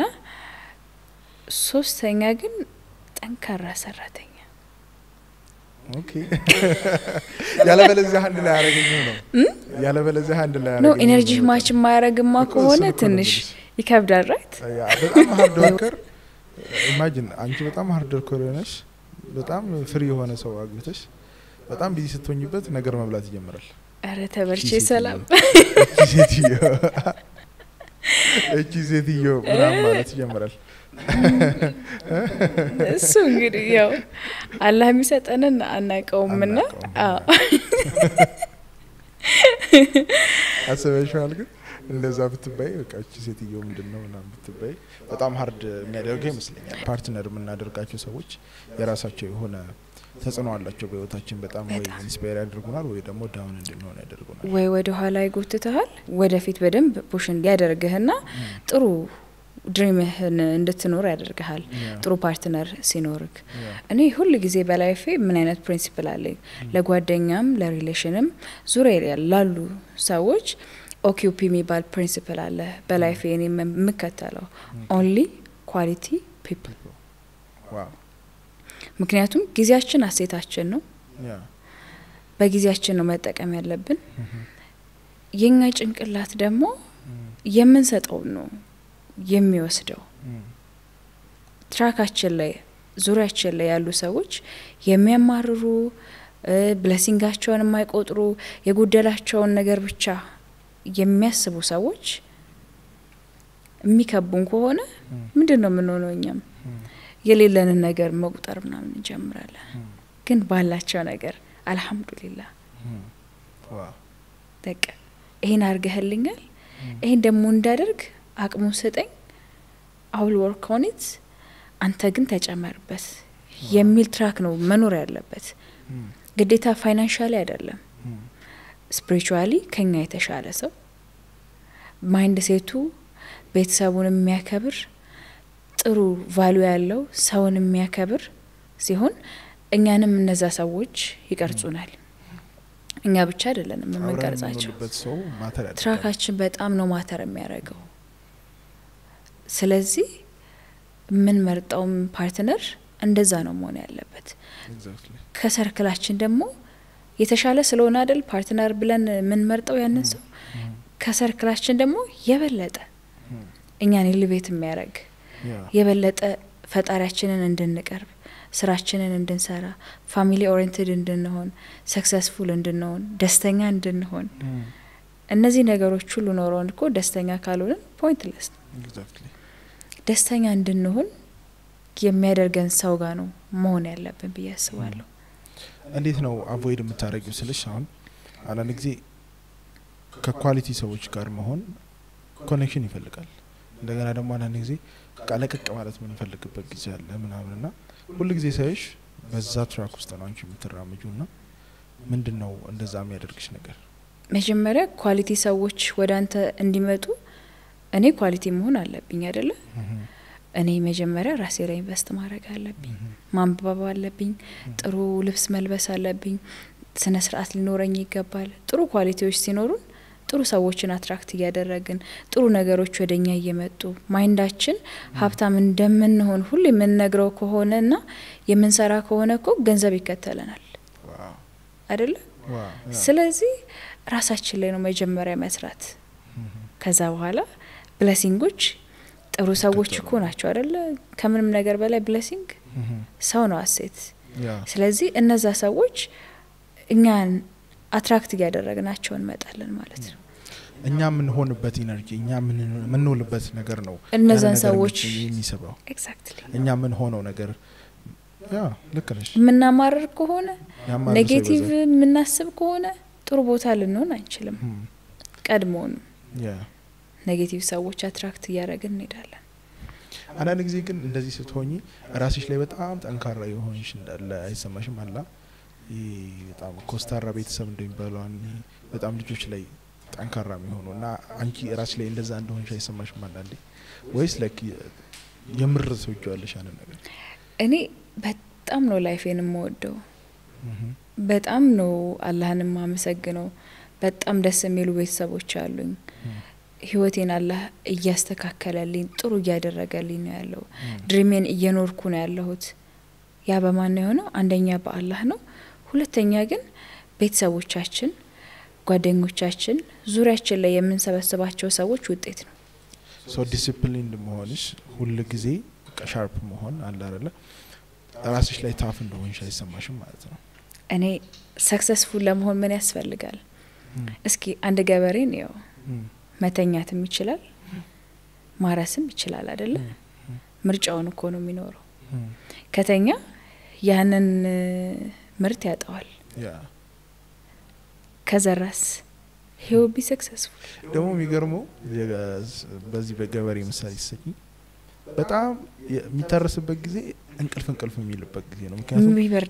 ሶስተኛ ግን ጠንካራ ሰራተኛ ኦኬ ያለበለዚያ አንድ ላይ ያረጋግኝ ነው ያለበለዚያ አንድ ላይ ያረጋግኝ ነው ኢነርጂ ማች ማያረግማ ከሆነ ትንሽ ይከብዳል ራይት በጣም ሃርድ ወርከር ኢማጂን አንቺ በጣም ሃርድ ወርከር ነሽ በጣም ፍሪ የሆነ ሰው አግብተሽ በጣም ቢዚ ስትሆኝበት ነገር መብላት ይጀምራል አረ ተበርቼ ሰላም እቺ ሴትዮ ምናምን ማለት ይጀምራል እሱ እንግዲህ ያው አላህ የሚሰጠንን አናቀውምና አዎ አሰበሽዋል ግን እንደዛ ብትባይ በቃ እቺ ሴትዮ ምንድነው ምናምን ብትባይ በጣም ሃርድ የሚያደርገው ይመስለኛል ፓርትነር የምናደርጋቸው ሰዎች የራሳቸው የሆነ ተጽዕኖ አላቸው በህይወታችን በጣም ወይ ኢንስፓየር ያደርጉናል ወይ ደግሞ ዳውን እንድንሆን ያደርጉናል ወይ ወደ ኋላ ይጎትታል ወደፊት በደንብ ፑሽ እንዲያደርግህና ጥሩ ድሪምህን እንድትኖር ያደርግሃል ጥሩ ፓርትነር ሲኖርክ እኔ ሁሉ ጊዜ በላይፌ ምን አይነት ፕሪንሲፕል አለኝ ለጓደኛም ለሪሌሽንም ዙሪያ ያሉ ሰዎች ኦኪዩፒ የሚባል ፕሪንሲፕል አለ በላይፌ እኔ የምከተለው ኦንሊ ኳሊቲ ፒፕል ዋው ምክንያቱም ጊዜያችን አሴታችን ነው በጊዜያችን ነው መጠቀም ያለብን የኛ ጭንቅላት ደግሞ የምንሰጠው ነው የሚወስደው ትራካችን ላይ ዙሪያችን ላይ ያሉ ሰዎች የሚያማርሩ ብሌሲንጋቸውን የማይቆጥሩ የጎደላቸውን ነገር ብቻ የሚያስቡ ሰዎች የሚከቡን ከሆነ ምንድነው የምንሆነው እኛም የሌለንን ነገር መቁጠር ምናምን እንጀምራለን ግን ባላቸው ነገር አልহামዱሊላህ ዋው በቃ ይሄን አርገህልኛል ይሄን ደግሞ እንዳደርግ አቅሙ ሰጠኝ አውል ወርክ ኦን ኢት አንተ ግን ተጨመርበት የሚል ትራክ ነው መኖር ያለበት ግዴታ ፋይናንሻሊ አይደለም ስፒሪቹዋሊ ከኛ የተሻለ ሰው ማይንድ ሴቱ ቤተሰቡን የሚያከብር ጥሩ ቫልዩ ያለው ሰውን የሚያከብር ሲሆን እኛንም እነዛ ሰዎች ይቀርጹናል እኛ ብቻ አይደለንም የምንቀርጻቸው ትራካችን በጣም ነው ማተር የሚያደርገው ስለዚህ ምን መርጣው ፓርትነር እንደዛ ነው መሆን ያለበት ከሰርክላችን ደግሞ የተሻለ ስለሆነ አይደል ፓርትነር ብለን ምን መርጣው ያንን ሰው ከሰርክላችን ደግሞ የበለጠ እኛን ኢሊቬት የሚያደርግ የበለጠ ፈጣሪያችንን እንድንቀርብ ስራችንን እንድንሰራ ፋሚሊ ኦሪየንትድ እንድንሆን ሰክሰስፉል እንድንሆን ደስተኛ እንድንሆን እነዚህ ነገሮች ሁሉ ኖሮን እኮ ደስተኛ ካልሆነ ፖይንትለስ ኤግዛክትሊ ደስተኛ እንድንሆን የሚያደርገን ሰው ጋር ነው መሆን ያለብን በያስባለሁ እንዴት ነው አቮይድ የምታረጊው ስለሽ አሁን አንዳንድ ጊዜ ከኳሊቲ ሰዎች ጋር መሆን ኮኔክሽን ይፈልጋል እንደገና ደግሞ አንዳንድ ጊዜ ቃለቀቅ ማለት ምን ፈልግበት ጊዜ አለ ምናምንና ሁሉ ጊዜ ሳይሽ በዛ ትራክ ውስጥ ነው አንቺ የምትራመጁና ምንድነው እንደዛ የሚያደርግሽ ነገር መጀመሪያ ኳሊቲ ሰዎች ወዳንተ እንዲመጡ እኔ ኳሊቲ መሆን አለብኝ አይደለ እኔ መጀመሪያ ራሴ ላይ ኢንቨስት ማድረግ አለብኝ ማንበብ አለብኝ ጥሩ ልብስ መልበስ አለብኝ ስነ ስርዓት ሊኖረኝ ይገባል ጥሩ ኳሊቲዎች ሲኖሩን ጥሩ ሰዎችን አትራክት ያደረግን ጥሩ ነገሮች ወደኛ እየመጡ ማይንዳችን ሀብታም እንደምንሆን ሁሉ የምንነግረው ከሆነና የምንሰራ ከሆነ እኮ ገንዘብ ይከተለናል አይደለ ስለዚህ ራሳችን ላይ ነው መጀመሪያ መስራት ከዛ በኋላ ብሌሲንጎች ጥሩ ሰዎች እኮ ናቸው አይደለ ከምንም ነገር በላይ ብሌሲንግ ሰው ነው አሴት ስለዚህ እነዛ ሰዎች እኛን አትራክት ያደረግናቸው እንመጣለን ማለት ነው እኛ ምን ሆንበት ኢነርጂ እኛ ምን ሆልበት ነገር ነው እነዛን ሰዎች የሚሰባው ኤግዛክትሊ እኛ ምን ሆነው ነገር ያ ልክ ነሽ ምናማረር ከሆነ ኔጌቲቭ ምናስብ ከሆነ ጥሩ ቦታ ልንሆን አንችልም ቀድሞን ያ ኔጌቲቭ ሰዎች አትራክት ያደረግን እንሄዳለን አንዳንድ ጊዜ ግን እንደዚህ ስትሆኚ ራስሽ ላይ በጣም ጠንካራ የሆንሽ እንዳለ አይሰማሽም አላ በጣም ኮስታራ ቤተሰብ እንደሚባለው በጣም ልጆች ላይ ጠንካራ የሚሆኑና አንቺ ራስ ላይ እንደዛ እንደሆንሽ አይሰማሽም አንዳንዴ ወይስ ላይክ የምር ሰውጆአለሽ ያን ነገር? እኔ በጣም ነው ላይፌን የምወደው በጣም ነው አላህን ማመሰግነው በጣም ደስ የሚሉ ቤተሰቦች አሉኝ ህይወቴን አላህ እያስተካከለልኝ ጥሩ እያደረገልኝ ነው ያለው ድሪሜን እየኖርኩ ነው ያለሁት ያ በማን ነው የሆነው አንደኛ በአላህ ነው ሁለተኛ ግን ቤተሰቦቻችን ጓደኞቻችን ዙሪያችን ላይ የምንሰበስባቸው ሰዎች ውጤት ነው ሶ ዲሲፕሊን መሆንሽ ሁሉ ጊዜ ሻርፕ መሆን አለ አይደለ ራስሽ ላይ ታፍ እንደሆንሽ አይሰማሽም ማለት ነው እኔ ሰክሰስፉል ለመሆን ምን ያስፈልጋል እስኪ አንድ ገበሬ ነው መተኛትም ይችላል ማራስም ይችላል አይደለ ምርጫውን እኮ ነው የሚኖረው ከተኛ ያንን ምርት ያጣዋል ከዘራስ he will be successful ደግሞ የሚገርመው በዚህ በገበሬ ምሳሌ ሲሰጪ በጣም የሚታረስበት ጊዜ እንቅልፍ የሚልበት ጊዜ ነው ምክንያቱም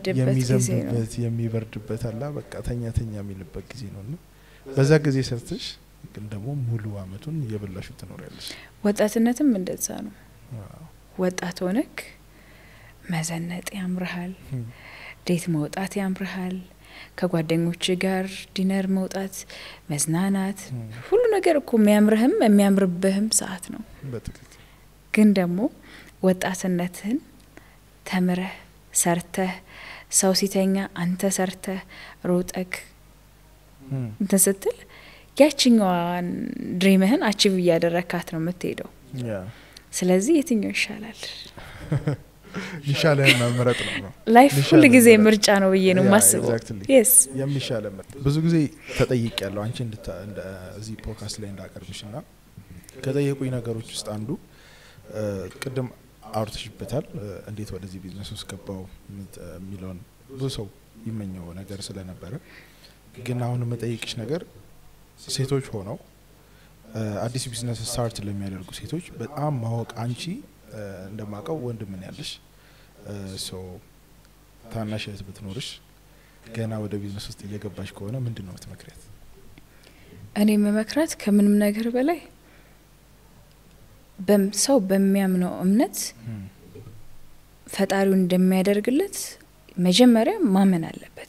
የሚበርድበት አላ በቃ ተኛ የሚልበት ጊዜ ነውና በዛ ጊዜ ሰርተሽ ግን ደግሞ ሙሉ አመቱን የበላሽ ትኖሪያለሽ ወጣትነትም እንደዛ ነው ወጣት ሆነክ መዘነጥ ያምርሃል ዴት መውጣት ያምርሃል ከጓደኞች ጋር ዲነር መውጣት መዝናናት ሁሉ ነገር እኮ የሚያምርብህም ሰዓት ነው በትክክል ግን ደግሞ ወጣትነትን ተምረህ ሰርተህ ሰው ሲተኛ አንተ ሰርተህ ሮጠክ እንተ ስትል ያቺኛዋን ድሪምህን አቺቭ ያደረካት ነው የምትሄደው ስለዚህ የትኛው ይሻላል ይሻላል መምረጥ ነው ላይፍ ሁሉ ጊዜ ምርጫ ነው ብዬ ነው ማስበው yes የሚሻለ ብዙ ጊዜ ተጠይቅ ያለው አንቺ እንደዚህ ፖድካስት ላይ እንዳቀርብሽና ከጠየቁኝ ነገሮች ውስጥ አንዱ ቅድም አውርተሽበታል እንዴት ወደዚህ ቢዝነስ ውስጥ ገባው ሚሊዮን ብዙ ሰው ይመኘው ነገር ስለነበረ ግን አሁን መጠየቅሽ ነገር ሴቶች ሆነው አዲስ ቢዝነስ ስታርት ለሚያደርጉ ሴቶች በጣም ማወቅ አንቺ እንደማቀው ወንድ ምን ያለሽ ሶ ታናሽ እህት ብትኖርሽ ገና ወደ ቢዝነስ ውስጥ እየገባሽ ከሆነ ምንድነው የምትመክሪያት? እኔ መመክራት ከምንም ነገር በላይ ሰው በሚያምነው እምነት ፈጣሪው እንደሚያደርግለት መጀመሪያ ማመን አለበት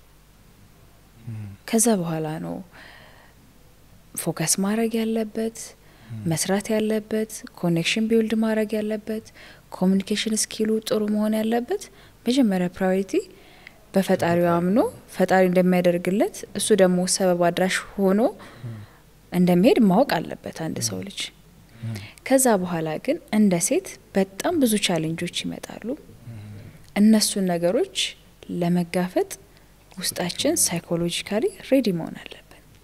ከዛ በኋላ ነው ፎከስ ማድረግ ያለበት መስራት ያለበት ኮኔክሽን ቢልድ ማድረግ ያለበት ኮሙኒኬሽን ስኪሉ ጥሩ መሆን ያለበት መጀመሪያ ፕራዮሪቲ በፈጣሪው አምኖ ፈጣሪ እንደሚያደርግለት እሱ ደግሞ ሰበብ አድራሽ ሆኖ እንደሚሄድ ማወቅ አለበት አንድ ሰው ልጅ ከዛ በኋላ ግን እንደ ሴት በጣም ብዙ ቻሌንጆች ይመጣሉ እነሱ ነገሮች ለመጋፈጥ ውስጣችን ሳይኮሎጂካሊ ሬዲ መሆን አለበት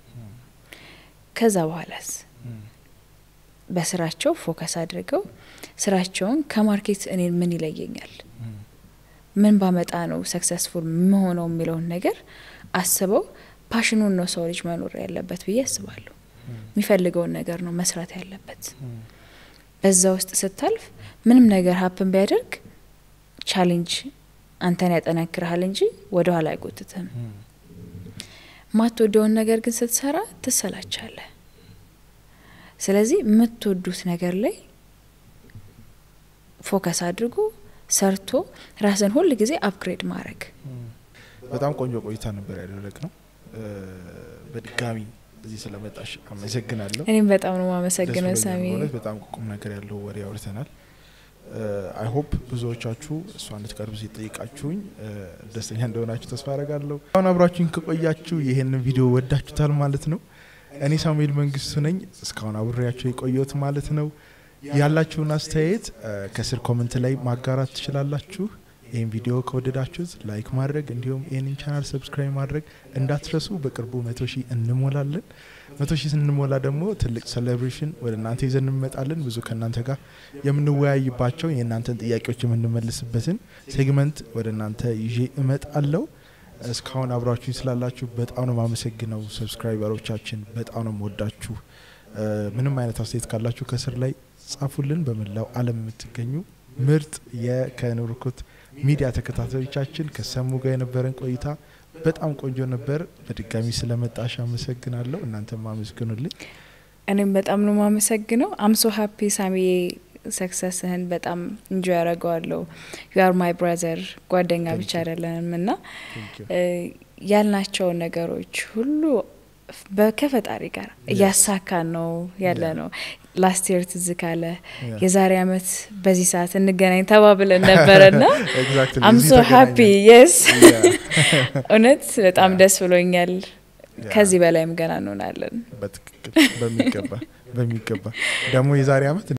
ከዛ በኋላስ በስራቸው ፎከስ አድርገው ስራቸውን ከማርኬት እኔ ምን ይለየኛል ምን ባመጣ ነው ሰክሰስፉል መሆነው የሚለው ነገር አስበው ፓሽኑን ነው ሰው ልጅ መኖር ያለበት ብዬ አስባለሁ የሚፈልገው ነገር ነው መስራት ያለበት በዛ ውስጥ ስታልፍ ምንም ነገር ሀፕን ቢያደርግ ቻሌንጅ አንተን ያጠናክራል እንጂ ወደ ኋላ አይጎትተም ማትወደውን ነገር ግን ስትሰራ ትሰላቻለህ ስለዚህ የምትወዱት ነገር ላይ ፎከስ አድርጉ ሰርቶ ራስን ሁሉ ጊዜ አፕግሬድ ማድረግ በጣም ቆንጆ ቆይታ ነበር ያደረግነው በድጋሚ እዚህ ስለመጣሽ አመሰግናለሁ እኔም በጣም ነው ማመሰግነው ሳሚ በጣም ቁም ነገር ያለው ወሬ አውርተናል አይ ሆፕ ብዙዎቻችሁ እሷን ልትቀርቡ ሲጠይቃችሁኝ ደስተኛ እንደሆናችሁ ተስፋ አደርጋለሁ አሁን አብራችሁኝ ከቆያችሁ ይሄንን ቪዲዮ ወዳችሁታል ማለት ነው እኔ ሳሙኤል መንግስቱ ነኝ እስካሁን አብሬያችሁ የቆየሁት ማለት ነው ያላችሁን አስተያየት ከስር ኮሜንት ላይ ማጋራት ትችላላችሁ ይሄን ቪዲዮ ከወደዳችሁት ላይክ ማድረግ እንዲሁም ይሄንን ቻናል ሰብስክራይብ ማድረግ እንዳትረሱ በቅርቡ 100,000 እንሞላለን 100,000 ስንሞላ ደግሞ ትልቅ ሴሌብሬሽን ወደ እናንተ ይዘን እንመጣለን ብዙ ከናንተ ጋር የምንወያይባቸው የናንተን ጥያቄዎች የምንመልስበትን ሴግመንት ወደ እናንተ ይዤ እመጣለሁ እስካሁን አብራችሁኝ ስላላችሁ በጣም ነው ማመሰግነው ሰብስክራይበሮቻችን በጣም ነው ወዳችሁ ምንም አይነት አስተያየት ካላችሁ ከስር ላይ ጻፉልን በመላው ዓለም የምትገኙ ምርጥ የከኖርኩት ሚዲያ ተከታታዮቻችን ከሰሙ ጋር የነበረን ቆይታ በጣም ቆንጆ ነበር በድጋሚ ስለመጣሽ አመሰግናለሁ እናንተም አመስግኑልኝ እኔም በጣም ነው ማመሰግነው I'm so happy ሳሚዬ successህን በጣም enjoy ያረጋዋለሁ you are my brother ጓደኛ ብቻ አይደለንምና ያልናቸው ነገሮች ሁሉ በከፈጣሪ ጋር ያሳካን ነው ያለ ነው last year ትዝካለ የዛሬ አመት በዚህ ሰዓት እንገናኝ ተባብለን ነበርና I'm so happy yes እውነት በጣም ደስ ብሎኛል ከዚህ በላይም ገና እንሆናለን በሚገባ ደግሞ የዛሬ አመት